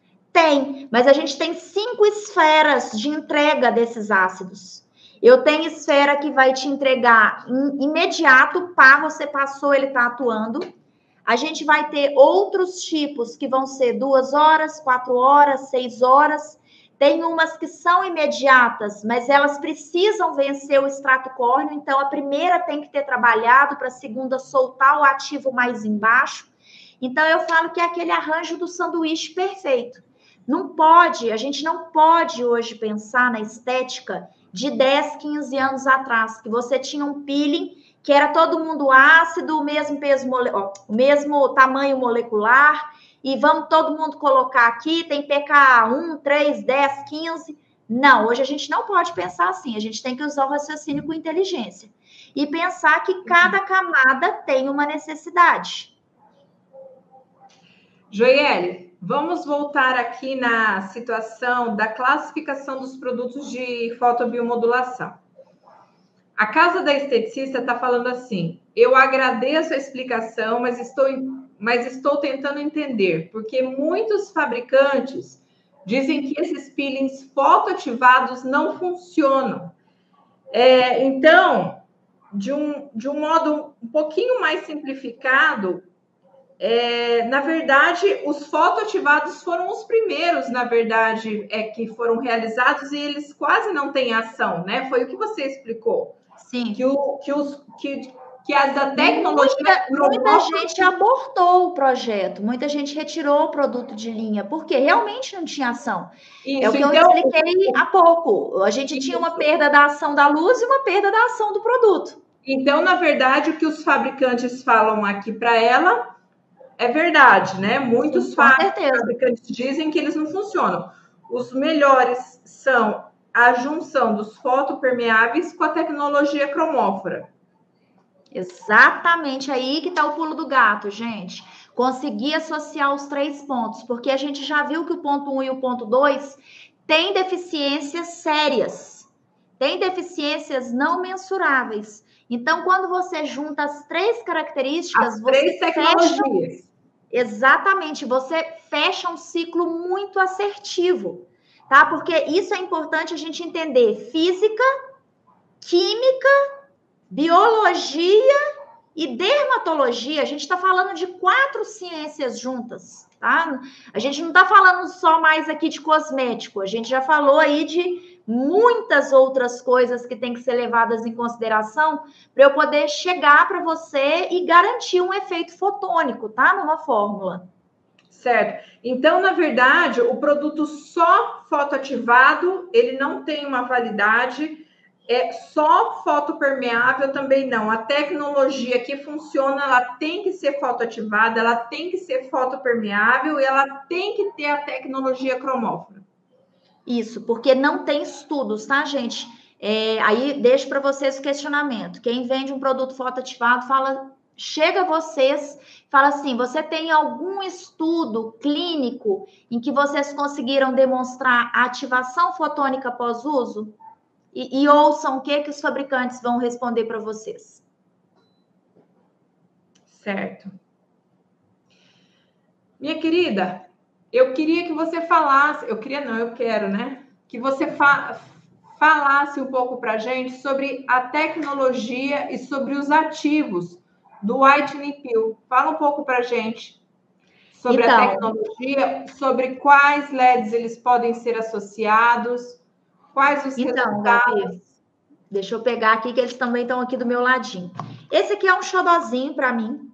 Tem, mas a gente tem cinco esferas de entrega desses ácidos. Eu tenho esfera que vai te entregar em imediato, pá, você passou, ele está atuando. A gente vai ter outros tipos que vão ser duas horas, quatro horas, seis horas. Tem umas que são imediatas, mas elas precisam vencer o extrato córneo. Então, a primeira tem que ter trabalhado para a segunda soltar o ativo mais embaixo. Então, eu falo que é aquele arranjo do sanduíche perfeito. Não pode, a gente não pode hoje pensar na estética de dez, quinze anos atrás, que você tinha um peeling que era todo mundo ácido, o mesmo peso, ó, o mesmo tamanho molecular, e vamos todo mundo colocar aqui, tem P K um, três, dez, quinze. Não, hoje a gente não pode pensar assim, a gente tem que usar o raciocínio com inteligência. E pensar que cada camada tem uma necessidade. Joiele, vamos voltar aqui na situação da classificação dos produtos de fotobiomodulação. A Casa da Esteticista está falando assim, eu agradeço a explicação, mas estou, mas estou tentando entender, porque muitos fabricantes dizem que esses peelings fotoativados não funcionam. É, então, de um, de um modo um pouquinho mais simplificado, é, na verdade, os fotoativados foram os primeiros, na verdade, é, que foram realizados e eles quase não têm ação, né? Foi o que você explicou. Sim. Que, o, que, os, que, que as da tecnologia... Muita, muita gente abortou o projeto, muita gente retirou o produto de linha, porque realmente não tinha ação. Isso, é o que então, eu expliquei há pouco. A gente isso. tinha uma perda da ação da luz e uma perda da ação do produto. Então, na verdade, o que os fabricantes falam aqui para ela é verdade, né? Muitos Sim, fabricantes dizem que eles não funcionam. Os melhores são a junção dos fotopermeáveis com a tecnologia cromófora. Exatamente aí que está o pulo do gato, gente. Conseguir associar os três pontos, porque a gente já viu que o ponto um e o ponto dois têm deficiências sérias, tem deficiências não mensuráveis. Então, quando você junta as três características, as você três tecnologias. Fecha, exatamente, você fecha um ciclo muito assertivo. Tá? Porque isso é importante a gente entender. Física, química, biologia e dermatologia. A gente está falando de quatro ciências juntas, tá? A gente não está falando só mais aqui de cosmético. A gente já falou aí de muitas outras coisas que tem que ser levadas em consideração para eu poder chegar para você e garantir um efeito fotônico, tá? Numa fórmula. Certo. Então, na verdade, o produto só fotoativado, ele não tem uma validade, é só fotopermeável também não. A tecnologia que funciona, ela tem que ser fotoativada, ela tem que ser fotopermeável e ela tem que ter a tecnologia cromófora. Isso, porque não tem estudos, tá, gente? É, aí deixo para vocês o questionamento. Quem vende um produto fotoativado fala... Chega a vocês, fala assim, você tem algum estudo clínico em que vocês conseguiram demonstrar a ativação fotônica pós-uso? E, e ouçam o que, que os fabricantes vão responder para vocês. Certo. Minha querida, eu queria que você falasse, eu queria não, eu quero, né? Que você fa falasse um pouco para a gente sobre a tecnologia e sobre os ativos do Whitening Peel. Fala um pouco para a gente sobre então, a tecnologia, sobre quais L E Ds eles podem ser associados, quais os então, resultados. Gabi, deixa eu pegar aqui, que eles também estão aqui do meu ladinho. Esse aqui é um xodozinho para mim.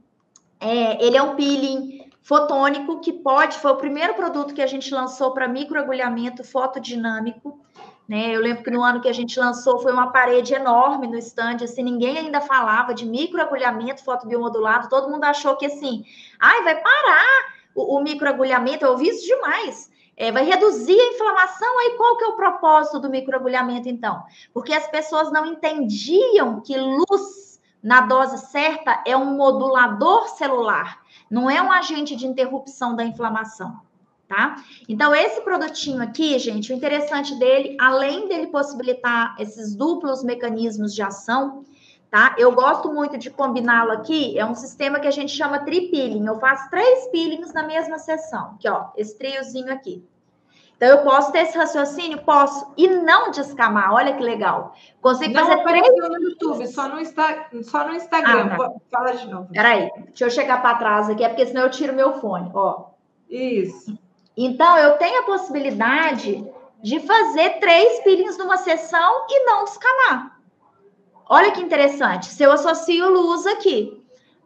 É, ele é um peeling fotônico que pode, foi o primeiro produto que a gente lançou para microagulhamento fotodinâmico. Né? Eu lembro que no ano que a gente lançou foi uma parede enorme no stand, assim, ninguém ainda falava de microagulhamento fotobiomodulado, todo mundo achou que assim, ai, vai parar o, o microagulhamento, eu ouvi isso demais. É, vai reduzir a inflamação, aí qual que é o propósito do microagulhamento, então? Porque as pessoas não entendiam que luz na dose certa é um modulador celular, não é um agente de interrupção da inflamação, tá? Então, esse produtinho aqui, gente, o interessante dele, além dele possibilitar esses duplos mecanismos de ação, tá? Eu gosto muito de combiná-lo aqui, é um sistema que a gente chama tri-peeling. Eu faço três peelings na mesma sessão, aqui, ó, esse triozinho aqui. Então, eu posso ter esse raciocínio? Posso. E não descamar, olha que legal. Consigo não fazer apareceu três... no YouTube, só no, Insta... só no Instagram. Ah, tá. Fala de novo. Peraí, deixa eu chegar para trás aqui, é porque senão eu tiro meu fone, ó. Isso. Então, eu tenho a possibilidade de fazer três peelings numa sessão e não descamar. Olha que interessante. Se eu associo luz aqui.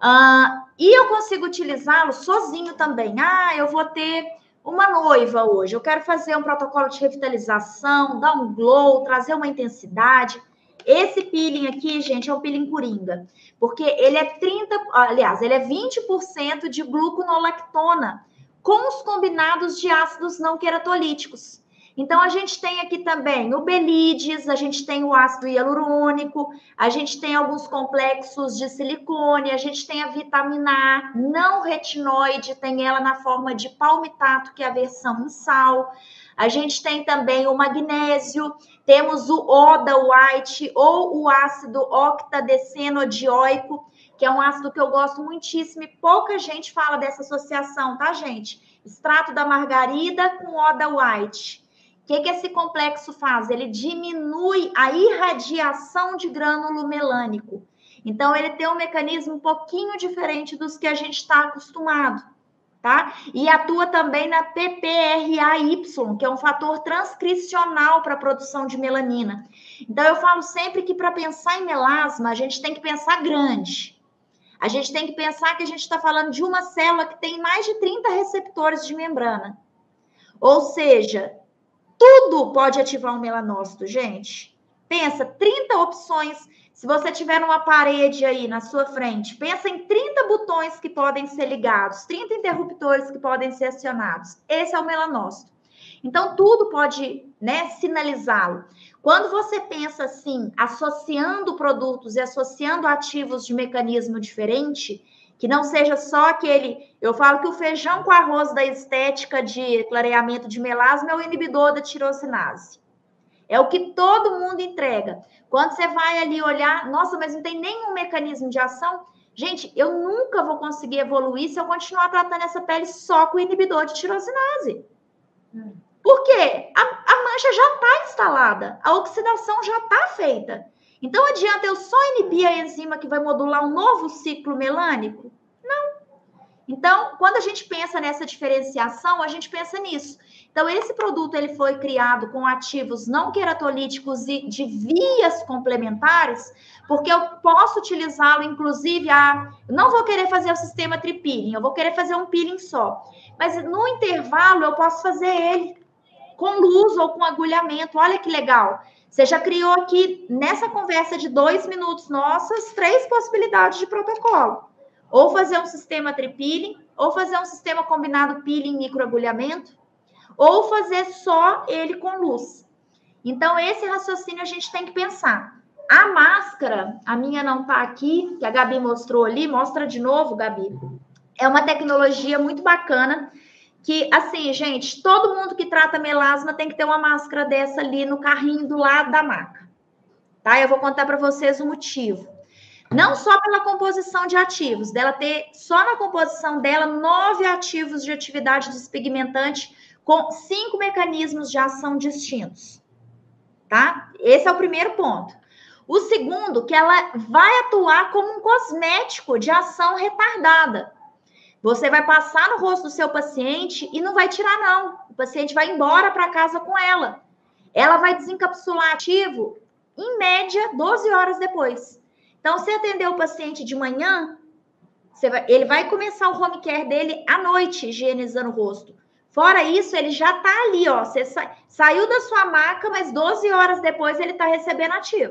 Uh, e eu consigo utilizá-lo sozinho também. Ah, eu vou ter uma noiva hoje. Eu quero fazer um protocolo de revitalização, dar um glow, trazer uma intensidade. Esse peeling aqui, gente, é o peeling coringa. Porque ele é trinta, aliás, ele é vinte por cento de gluconolactona com os combinados de ácidos não queratolíticos. Então, a gente tem aqui também o belídeos, a gente tem o ácido hialurônico, a gente tem alguns complexos de silicone, a gente tem a vitamina A não retinoide, tem ela na forma de palmitato, que é a versão em sal. A gente tem também o magnésio, temos o Oda White ou o ácido octadecenoidioico, que é um ácido que eu gosto muitíssimo e pouca gente fala dessa associação, tá, gente? Extrato da margarida com Oda White. O que, que esse complexo faz? Ele diminui a irradiação de grânulo melânico. Então, ele tem um mecanismo um pouquinho diferente dos que a gente está acostumado, tá? E atua também na P P R A Y, que é um fator transcricional para a produção de melanina. Então, eu falo sempre que para pensar em melasma, a gente tem que pensar grande. A gente tem que pensar que a gente está falando de uma célula que tem mais de trinta receptores de membrana. Ou seja, tudo pode ativar um melanócito, gente. Pensa, trinta opções. Se você tiver uma parede aí na sua frente, pensa em trinta botões que podem ser ligados, trinta interruptores que podem ser acionados. Esse é o melanócito. Então, tudo pode, né, sinalizá-lo. Quando você pensa assim, associando produtos e associando ativos de mecanismo diferente, que não seja só aquele... Eu falo que o feijão com arroz da estética de clareamento de melasma é o inibidor da tirosinase. É o que todo mundo entrega. Quando você vai ali olhar, nossa, mas não tem nenhum mecanismo de ação. Gente, eu nunca vou conseguir evoluir se eu continuar tratando essa pele só com o inibidor de tirosinase. Hum. Por quê? A, a mancha já está instalada, a oxidação já está feita. Então, adianta eu só inibir a enzima que vai modular um novo ciclo melânico? Não. Então, quando a gente pensa nessa diferenciação, a gente pensa nisso. Então, esse produto ele foi criado com ativos não queratolíticos e de vias complementares, porque eu posso utilizá-lo, inclusive, a... eu não vou querer fazer o sistema tri-peeling, eu vou querer fazer um peeling só. Mas no intervalo, eu posso fazer ele com luz ou com agulhamento. Olha que legal. Você já criou aqui, nessa conversa de dois minutos nossas, três possibilidades de protocolo. Ou fazer um sistema tri-peeling, ou fazer um sistema combinado peeling microagulhamento, ou fazer só ele com luz. Então, esse raciocínio a gente tem que pensar. A máscara, a minha não está aqui, que a Gabi mostrou ali, mostra de novo, Gabi. É uma tecnologia muito bacana, que, assim, gente, todo mundo que trata melasma tem que ter uma máscara dessa ali no carrinho do lado da maca, tá? Eu vou contar para vocês o motivo. Não só pela composição de ativos, dela ter só na composição dela nove ativos de atividade despigmentante com cinco mecanismos de ação distintos, tá? Esse é o primeiro ponto. O segundo, que ela vai atuar como um cosmético de ação retardada. Você vai passar no rosto do seu paciente e não vai tirar, não. O paciente vai embora para casa com ela. Ela vai desencapsular ativo, em média, doze horas depois. Então, se atender o paciente de manhã, você vai, ele vai começar o home care dele à noite, higienizando o rosto. Fora isso, ele já está ali, ó. Você sa, saiu da sua maca, mas doze horas depois ele está recebendo ativo.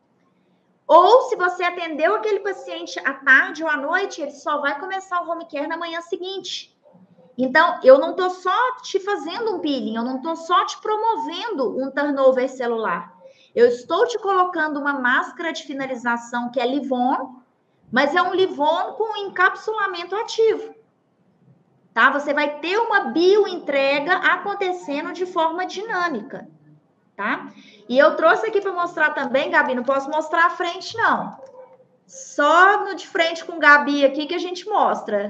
Ou, se você atendeu aquele paciente à tarde ou à noite, ele só vai começar o home care na manhã seguinte. Então, eu não estou só te fazendo um peeling, eu não estou só te promovendo um turnover celular. Eu estou te colocando uma máscara de finalização que é Livon, mas é um Livon com encapsulamento ativo. Tá? Você vai ter uma bioentrega acontecendo de forma dinâmica. Tá? E eu trouxe aqui para mostrar também, Gabi, não posso mostrar a frente, não. Só no de frente com Gabi aqui que a gente mostra.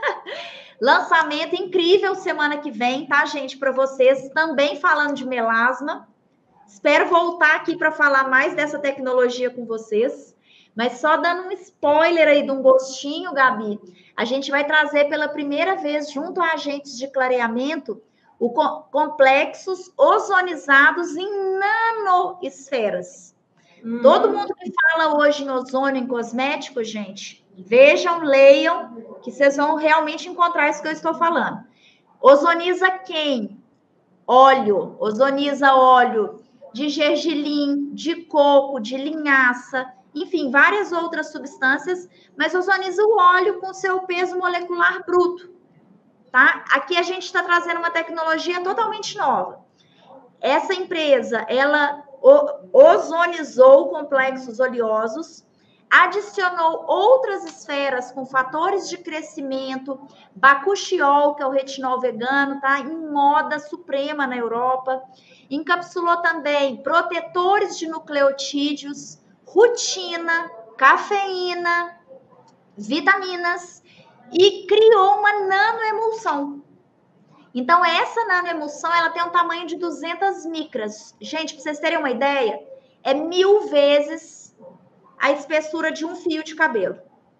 Lançamento incrível semana que vem, tá, gente? Para vocês, também falando de melasma. Espero voltar aqui para falar mais dessa tecnologia com vocês. Mas só dando um spoiler aí de um gostinho, Gabi, a gente vai trazer pela primeira vez, junto a agentes de clareamento, o complexos ozonizados em nanoesferas. Hum. Todo mundo que fala hoje em ozônio em cosméticos, gente, vejam, leiam, que vocês vão realmente encontrar isso que eu estou falando. Ozoniza quem? Óleo, ozoniza óleo de gergelim, de coco, de linhaça, enfim, várias outras substâncias, mas ozoniza o óleo com seu peso molecular bruto. Tá? Aqui a gente está trazendo uma tecnologia totalmente nova. Essa empresa, ela ozonizou complexos oleosos, adicionou outras esferas com fatores de crescimento, bakuchiol, que é o retinol vegano, tá? Em moda suprema na Europa. Encapsulou também protetores de nucleotídeos, rutina, cafeína, vitaminas, e criou uma nanoemulsão. Então, essa nanoemulsão, ela tem um tamanho de duzentas micras. Gente, para vocês terem uma ideia, é mil vezes a espessura de um fio de cabelo.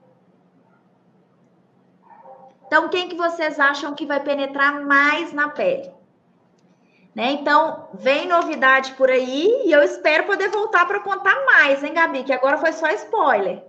Então, quem que vocês acham que vai penetrar mais na pele? Né? Então, vem novidade por aí e eu espero poder voltar para contar mais, hein, Gabi? Que agora foi só spoiler.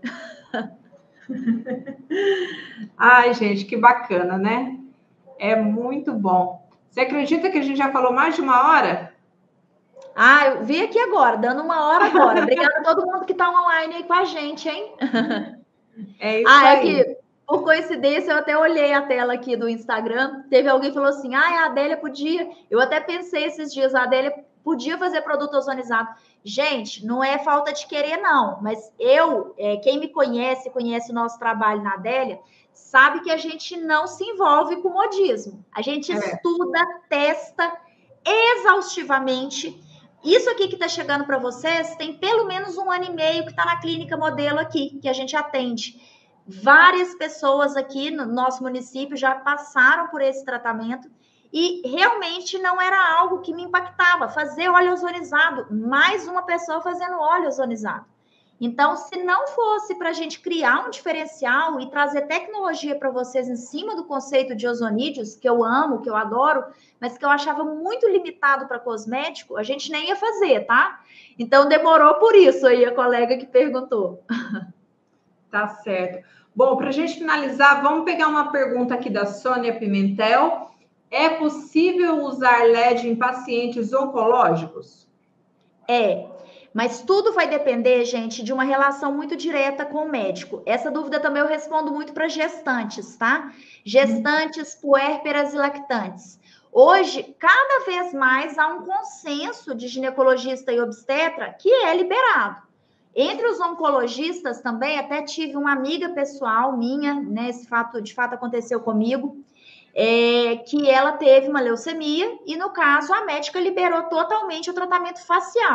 Ai, gente, que bacana, né? É muito bom. Você acredita que a gente já falou mais de uma hora? Ah, eu vi aqui agora, dando uma hora agora. Obrigada a todo mundo que está online aí com a gente, hein? É isso ah, aí. É que, por coincidência, eu até olhei a tela aqui do Instagram. Teve alguém que falou assim, ah, a Adélia podia... Eu até pensei esses dias, a Adélia podia fazer produto ozonizado. Gente, não é falta de querer, não. Mas eu, é, quem me conhece, conhece o nosso trabalho na Adélia, sabe que a gente não se envolve com modismo. A gente é. estuda, testa exaustivamente. Isso aqui que está chegando para vocês tem pelo menos um ano e meio que está na clínica modelo aqui, que a gente atende. Várias pessoas aqui no nosso município já passaram por esse tratamento e realmente não era algo que me impactava. Fazer óleo ozonizado, mais uma pessoa fazendo óleo ozonizado. Então, se não fosse para a gente criar um diferencial e trazer tecnologia para vocês em cima do conceito de ozonídeos, que eu amo, que eu adoro, mas que eu achava muito limitado para cosmético, a gente nem ia fazer, tá? Então, demorou por isso aí a colega que perguntou. Tá certo. Bom, para a gente finalizar, vamos pegar uma pergunta aqui da Sônia Pimentel. É possível usar L E D em pacientes oncológicos? É. Mas tudo vai depender, gente, de uma relação muito direta com o médico. Essa dúvida também eu respondo muito para gestantes, tá? Gestantes, puérperas e lactantes. Hoje, cada vez mais há um consenso de ginecologista e obstetra que é liberado. Entre os oncologistas também, até tive uma amiga pessoal minha, né? Esse fato, de fato, aconteceu comigo, é, que ela teve uma leucemia e, no caso, a médica liberou totalmente o tratamento facial.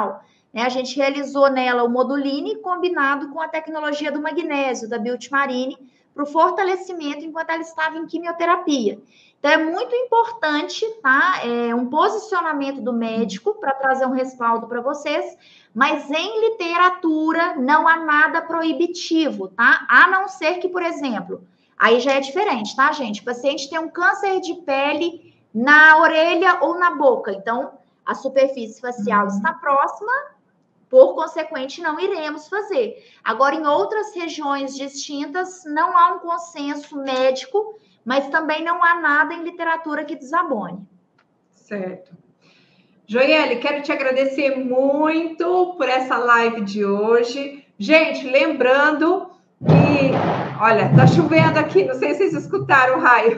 né? A gente realizou nela o Moduline combinado com a tecnologia do magnésio, da Beauty Marine, para o fortalecimento enquanto ela estava em quimioterapia. Então, é muito importante, tá? É um posicionamento do médico para trazer um respaldo para vocês, mas em literatura não há nada proibitivo, tá? A não ser que, por exemplo, aí já é diferente, tá, gente? O paciente tem um câncer de pele na orelha ou na boca, então a superfície facial está próxima, por consequente, não iremos fazer. Agora, em outras regiões distintas, não há um consenso médico, mas também não há nada em literatura que desabone. Certo. Joiele, quero te agradecer muito por essa live de hoje. Gente, lembrando que, olha, tá chovendo aqui, não sei se vocês escutaram o raio.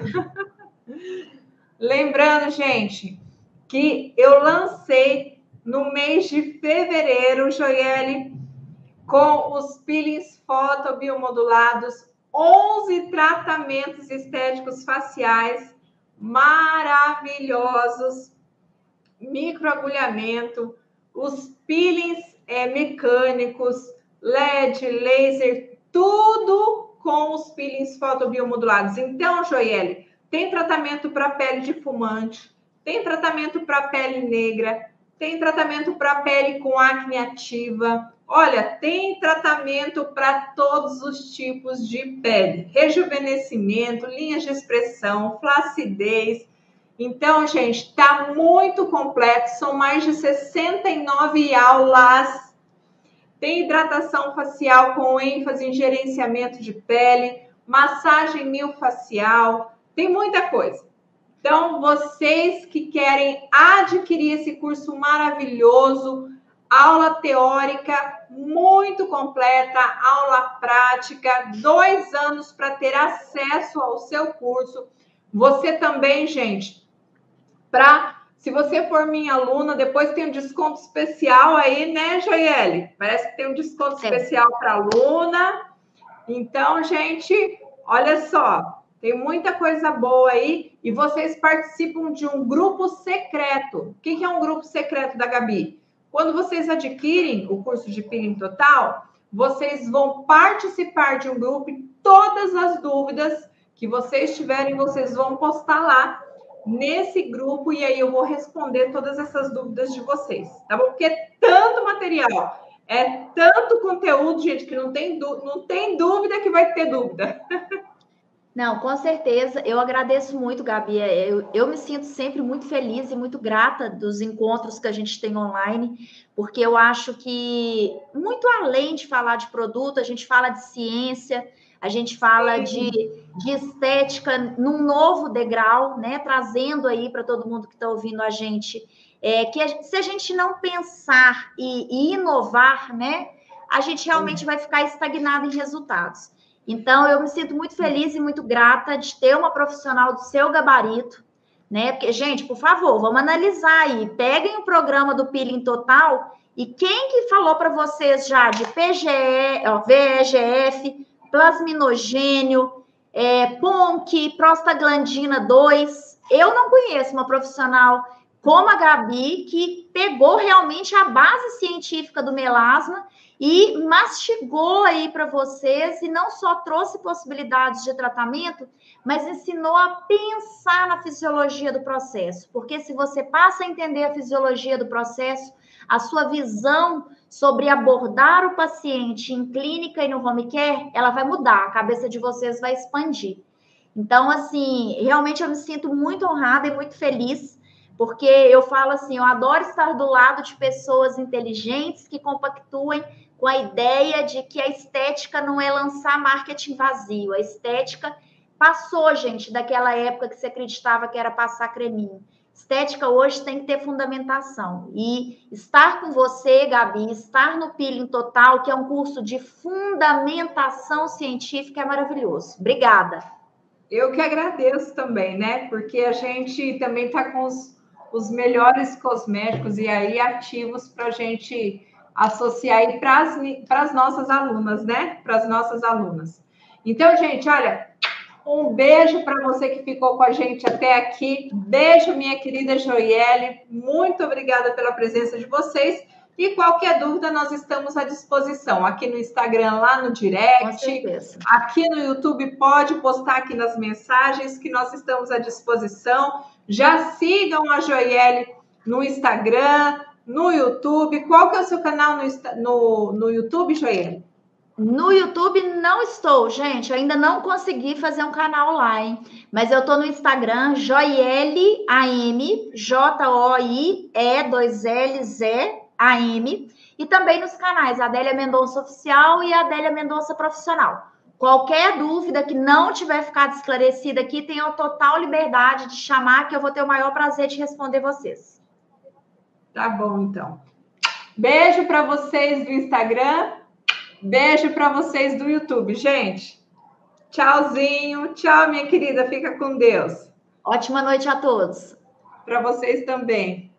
Lembrando, gente, que eu lancei no mês de fevereiro, Joiele, com os peelings fotobiomodulados, onze tratamentos estéticos faciais maravilhosos, microagulhamento, os peelings é, mecânicos, L E D, laser, tudo com os peelings fotobiomodulados. Então, Joiele, tem tratamento para pele de fumante, tem tratamento para pele negra, tem tratamento para pele com acne ativa. Olha, tem tratamento para todos os tipos de pele. Rejuvenescimento, linhas de expressão, flacidez. Então, gente, está muito completo. São mais de sessenta e nove aulas. Tem hidratação facial com ênfase em gerenciamento de pele, massagem miofascial. Tem muita coisa. Então, vocês que querem adquirir esse curso maravilhoso, aula teórica muito completa, aula prática, dois anos para ter acesso ao seu curso. Você também, gente, para, se você for minha aluna, depois tem um desconto especial aí, né, Joiele? Parece que tem um desconto Sim. especial para aluna. Então, gente, olha só. Tem muita coisa boa aí e vocês participam de um grupo secreto. O que é um grupo secreto da Gabi? Quando vocês adquirem o curso de Peeling Total, vocês vão participar de um grupo e todas as dúvidas que vocês tiverem, vocês vão postar lá nesse grupo e aí eu vou responder todas essas dúvidas de vocês, tá bom? Porque é tanto material, é tanto conteúdo, gente, que não tem, não tem dúvida que vai ter dúvida. Não, com certeza. Eu agradeço muito, Gabi. Eu, eu me sinto sempre muito feliz e muito grata dos encontros que a gente tem online, porque eu acho que, muito além de falar de produto, a gente fala de ciência, a gente fala de, de estética num novo degrau, né? Trazendo aí para todo mundo que está ouvindo a gente, é, que a, se a gente não pensar e, e inovar, né? A gente realmente vai ficar estagnado em resultados. Então, eu me sinto muito feliz e muito grata de ter uma profissional do seu gabarito, né? Porque, gente, por favor, vamos analisar aí. Peguem o programa do Peeling Total e quem que falou para vocês já de P G E, ó, V E G F, plasminogênio, é, P O N C, prostaglandina dois. Eu não conheço uma profissional como a Gabi que pegou realmente a base científica do melasma e mastigou aí para vocês e não só trouxe possibilidades de tratamento, mas ensinou a pensar na fisiologia do processo. Porque se você passa a entender a fisiologia do processo, a sua visão sobre abordar o paciente em clínica e no home care, ela vai mudar, a cabeça de vocês vai expandir. Então, assim, realmente eu me sinto muito honrada e muito feliz, porque eu falo assim, eu adoro estar do lado de pessoas inteligentes que compactuem com a ideia de que a estética não é lançar marketing vazio. A estética passou, gente, daquela época que você acreditava que era passar creminho. Estética hoje tem que ter fundamentação. E estar com você, Gabi, estar no Peeling Total, que é um curso de fundamentação científica, é maravilhoso. Obrigada. Eu que agradeço também, né? Porque a gente também está com os, os melhores cosméticos e aí ativos para a gente associar aí para as nossas alunas, né? Para as nossas alunas. Então, gente, olha, um beijo para você que ficou com a gente até aqui. Beijo, minha querida Joiele. Muito obrigada pela presença de vocês. E qualquer dúvida, nós estamos à disposição. Aqui no Instagram, lá no direct. Com certeza. Aqui no YouTube, pode postar aqui nas mensagens que nós estamos à disposição. Já sigam a Joiele no Instagram, no YouTube. Qual que é o seu canal no, no, no YouTube, Joiele? No YouTube não estou, gente. Eu ainda não consegui fazer um canal lá, hein? Mas eu tô no Instagram, Joiele A M, J O I E dois L Z A M, e também nos canais Adélia Mendonça Oficial e Adélia Mendonça Profissional. Qualquer dúvida que não tiver ficado esclarecida aqui, tenham total liberdade de chamar, que eu vou ter o maior prazer de responder vocês. Tá bom, então. Beijo para vocês do Instagram. Beijo para vocês do YouTube, gente. Tchauzinho. Tchau, minha querida. Fica com Deus. Ótima noite a todos. Para vocês também.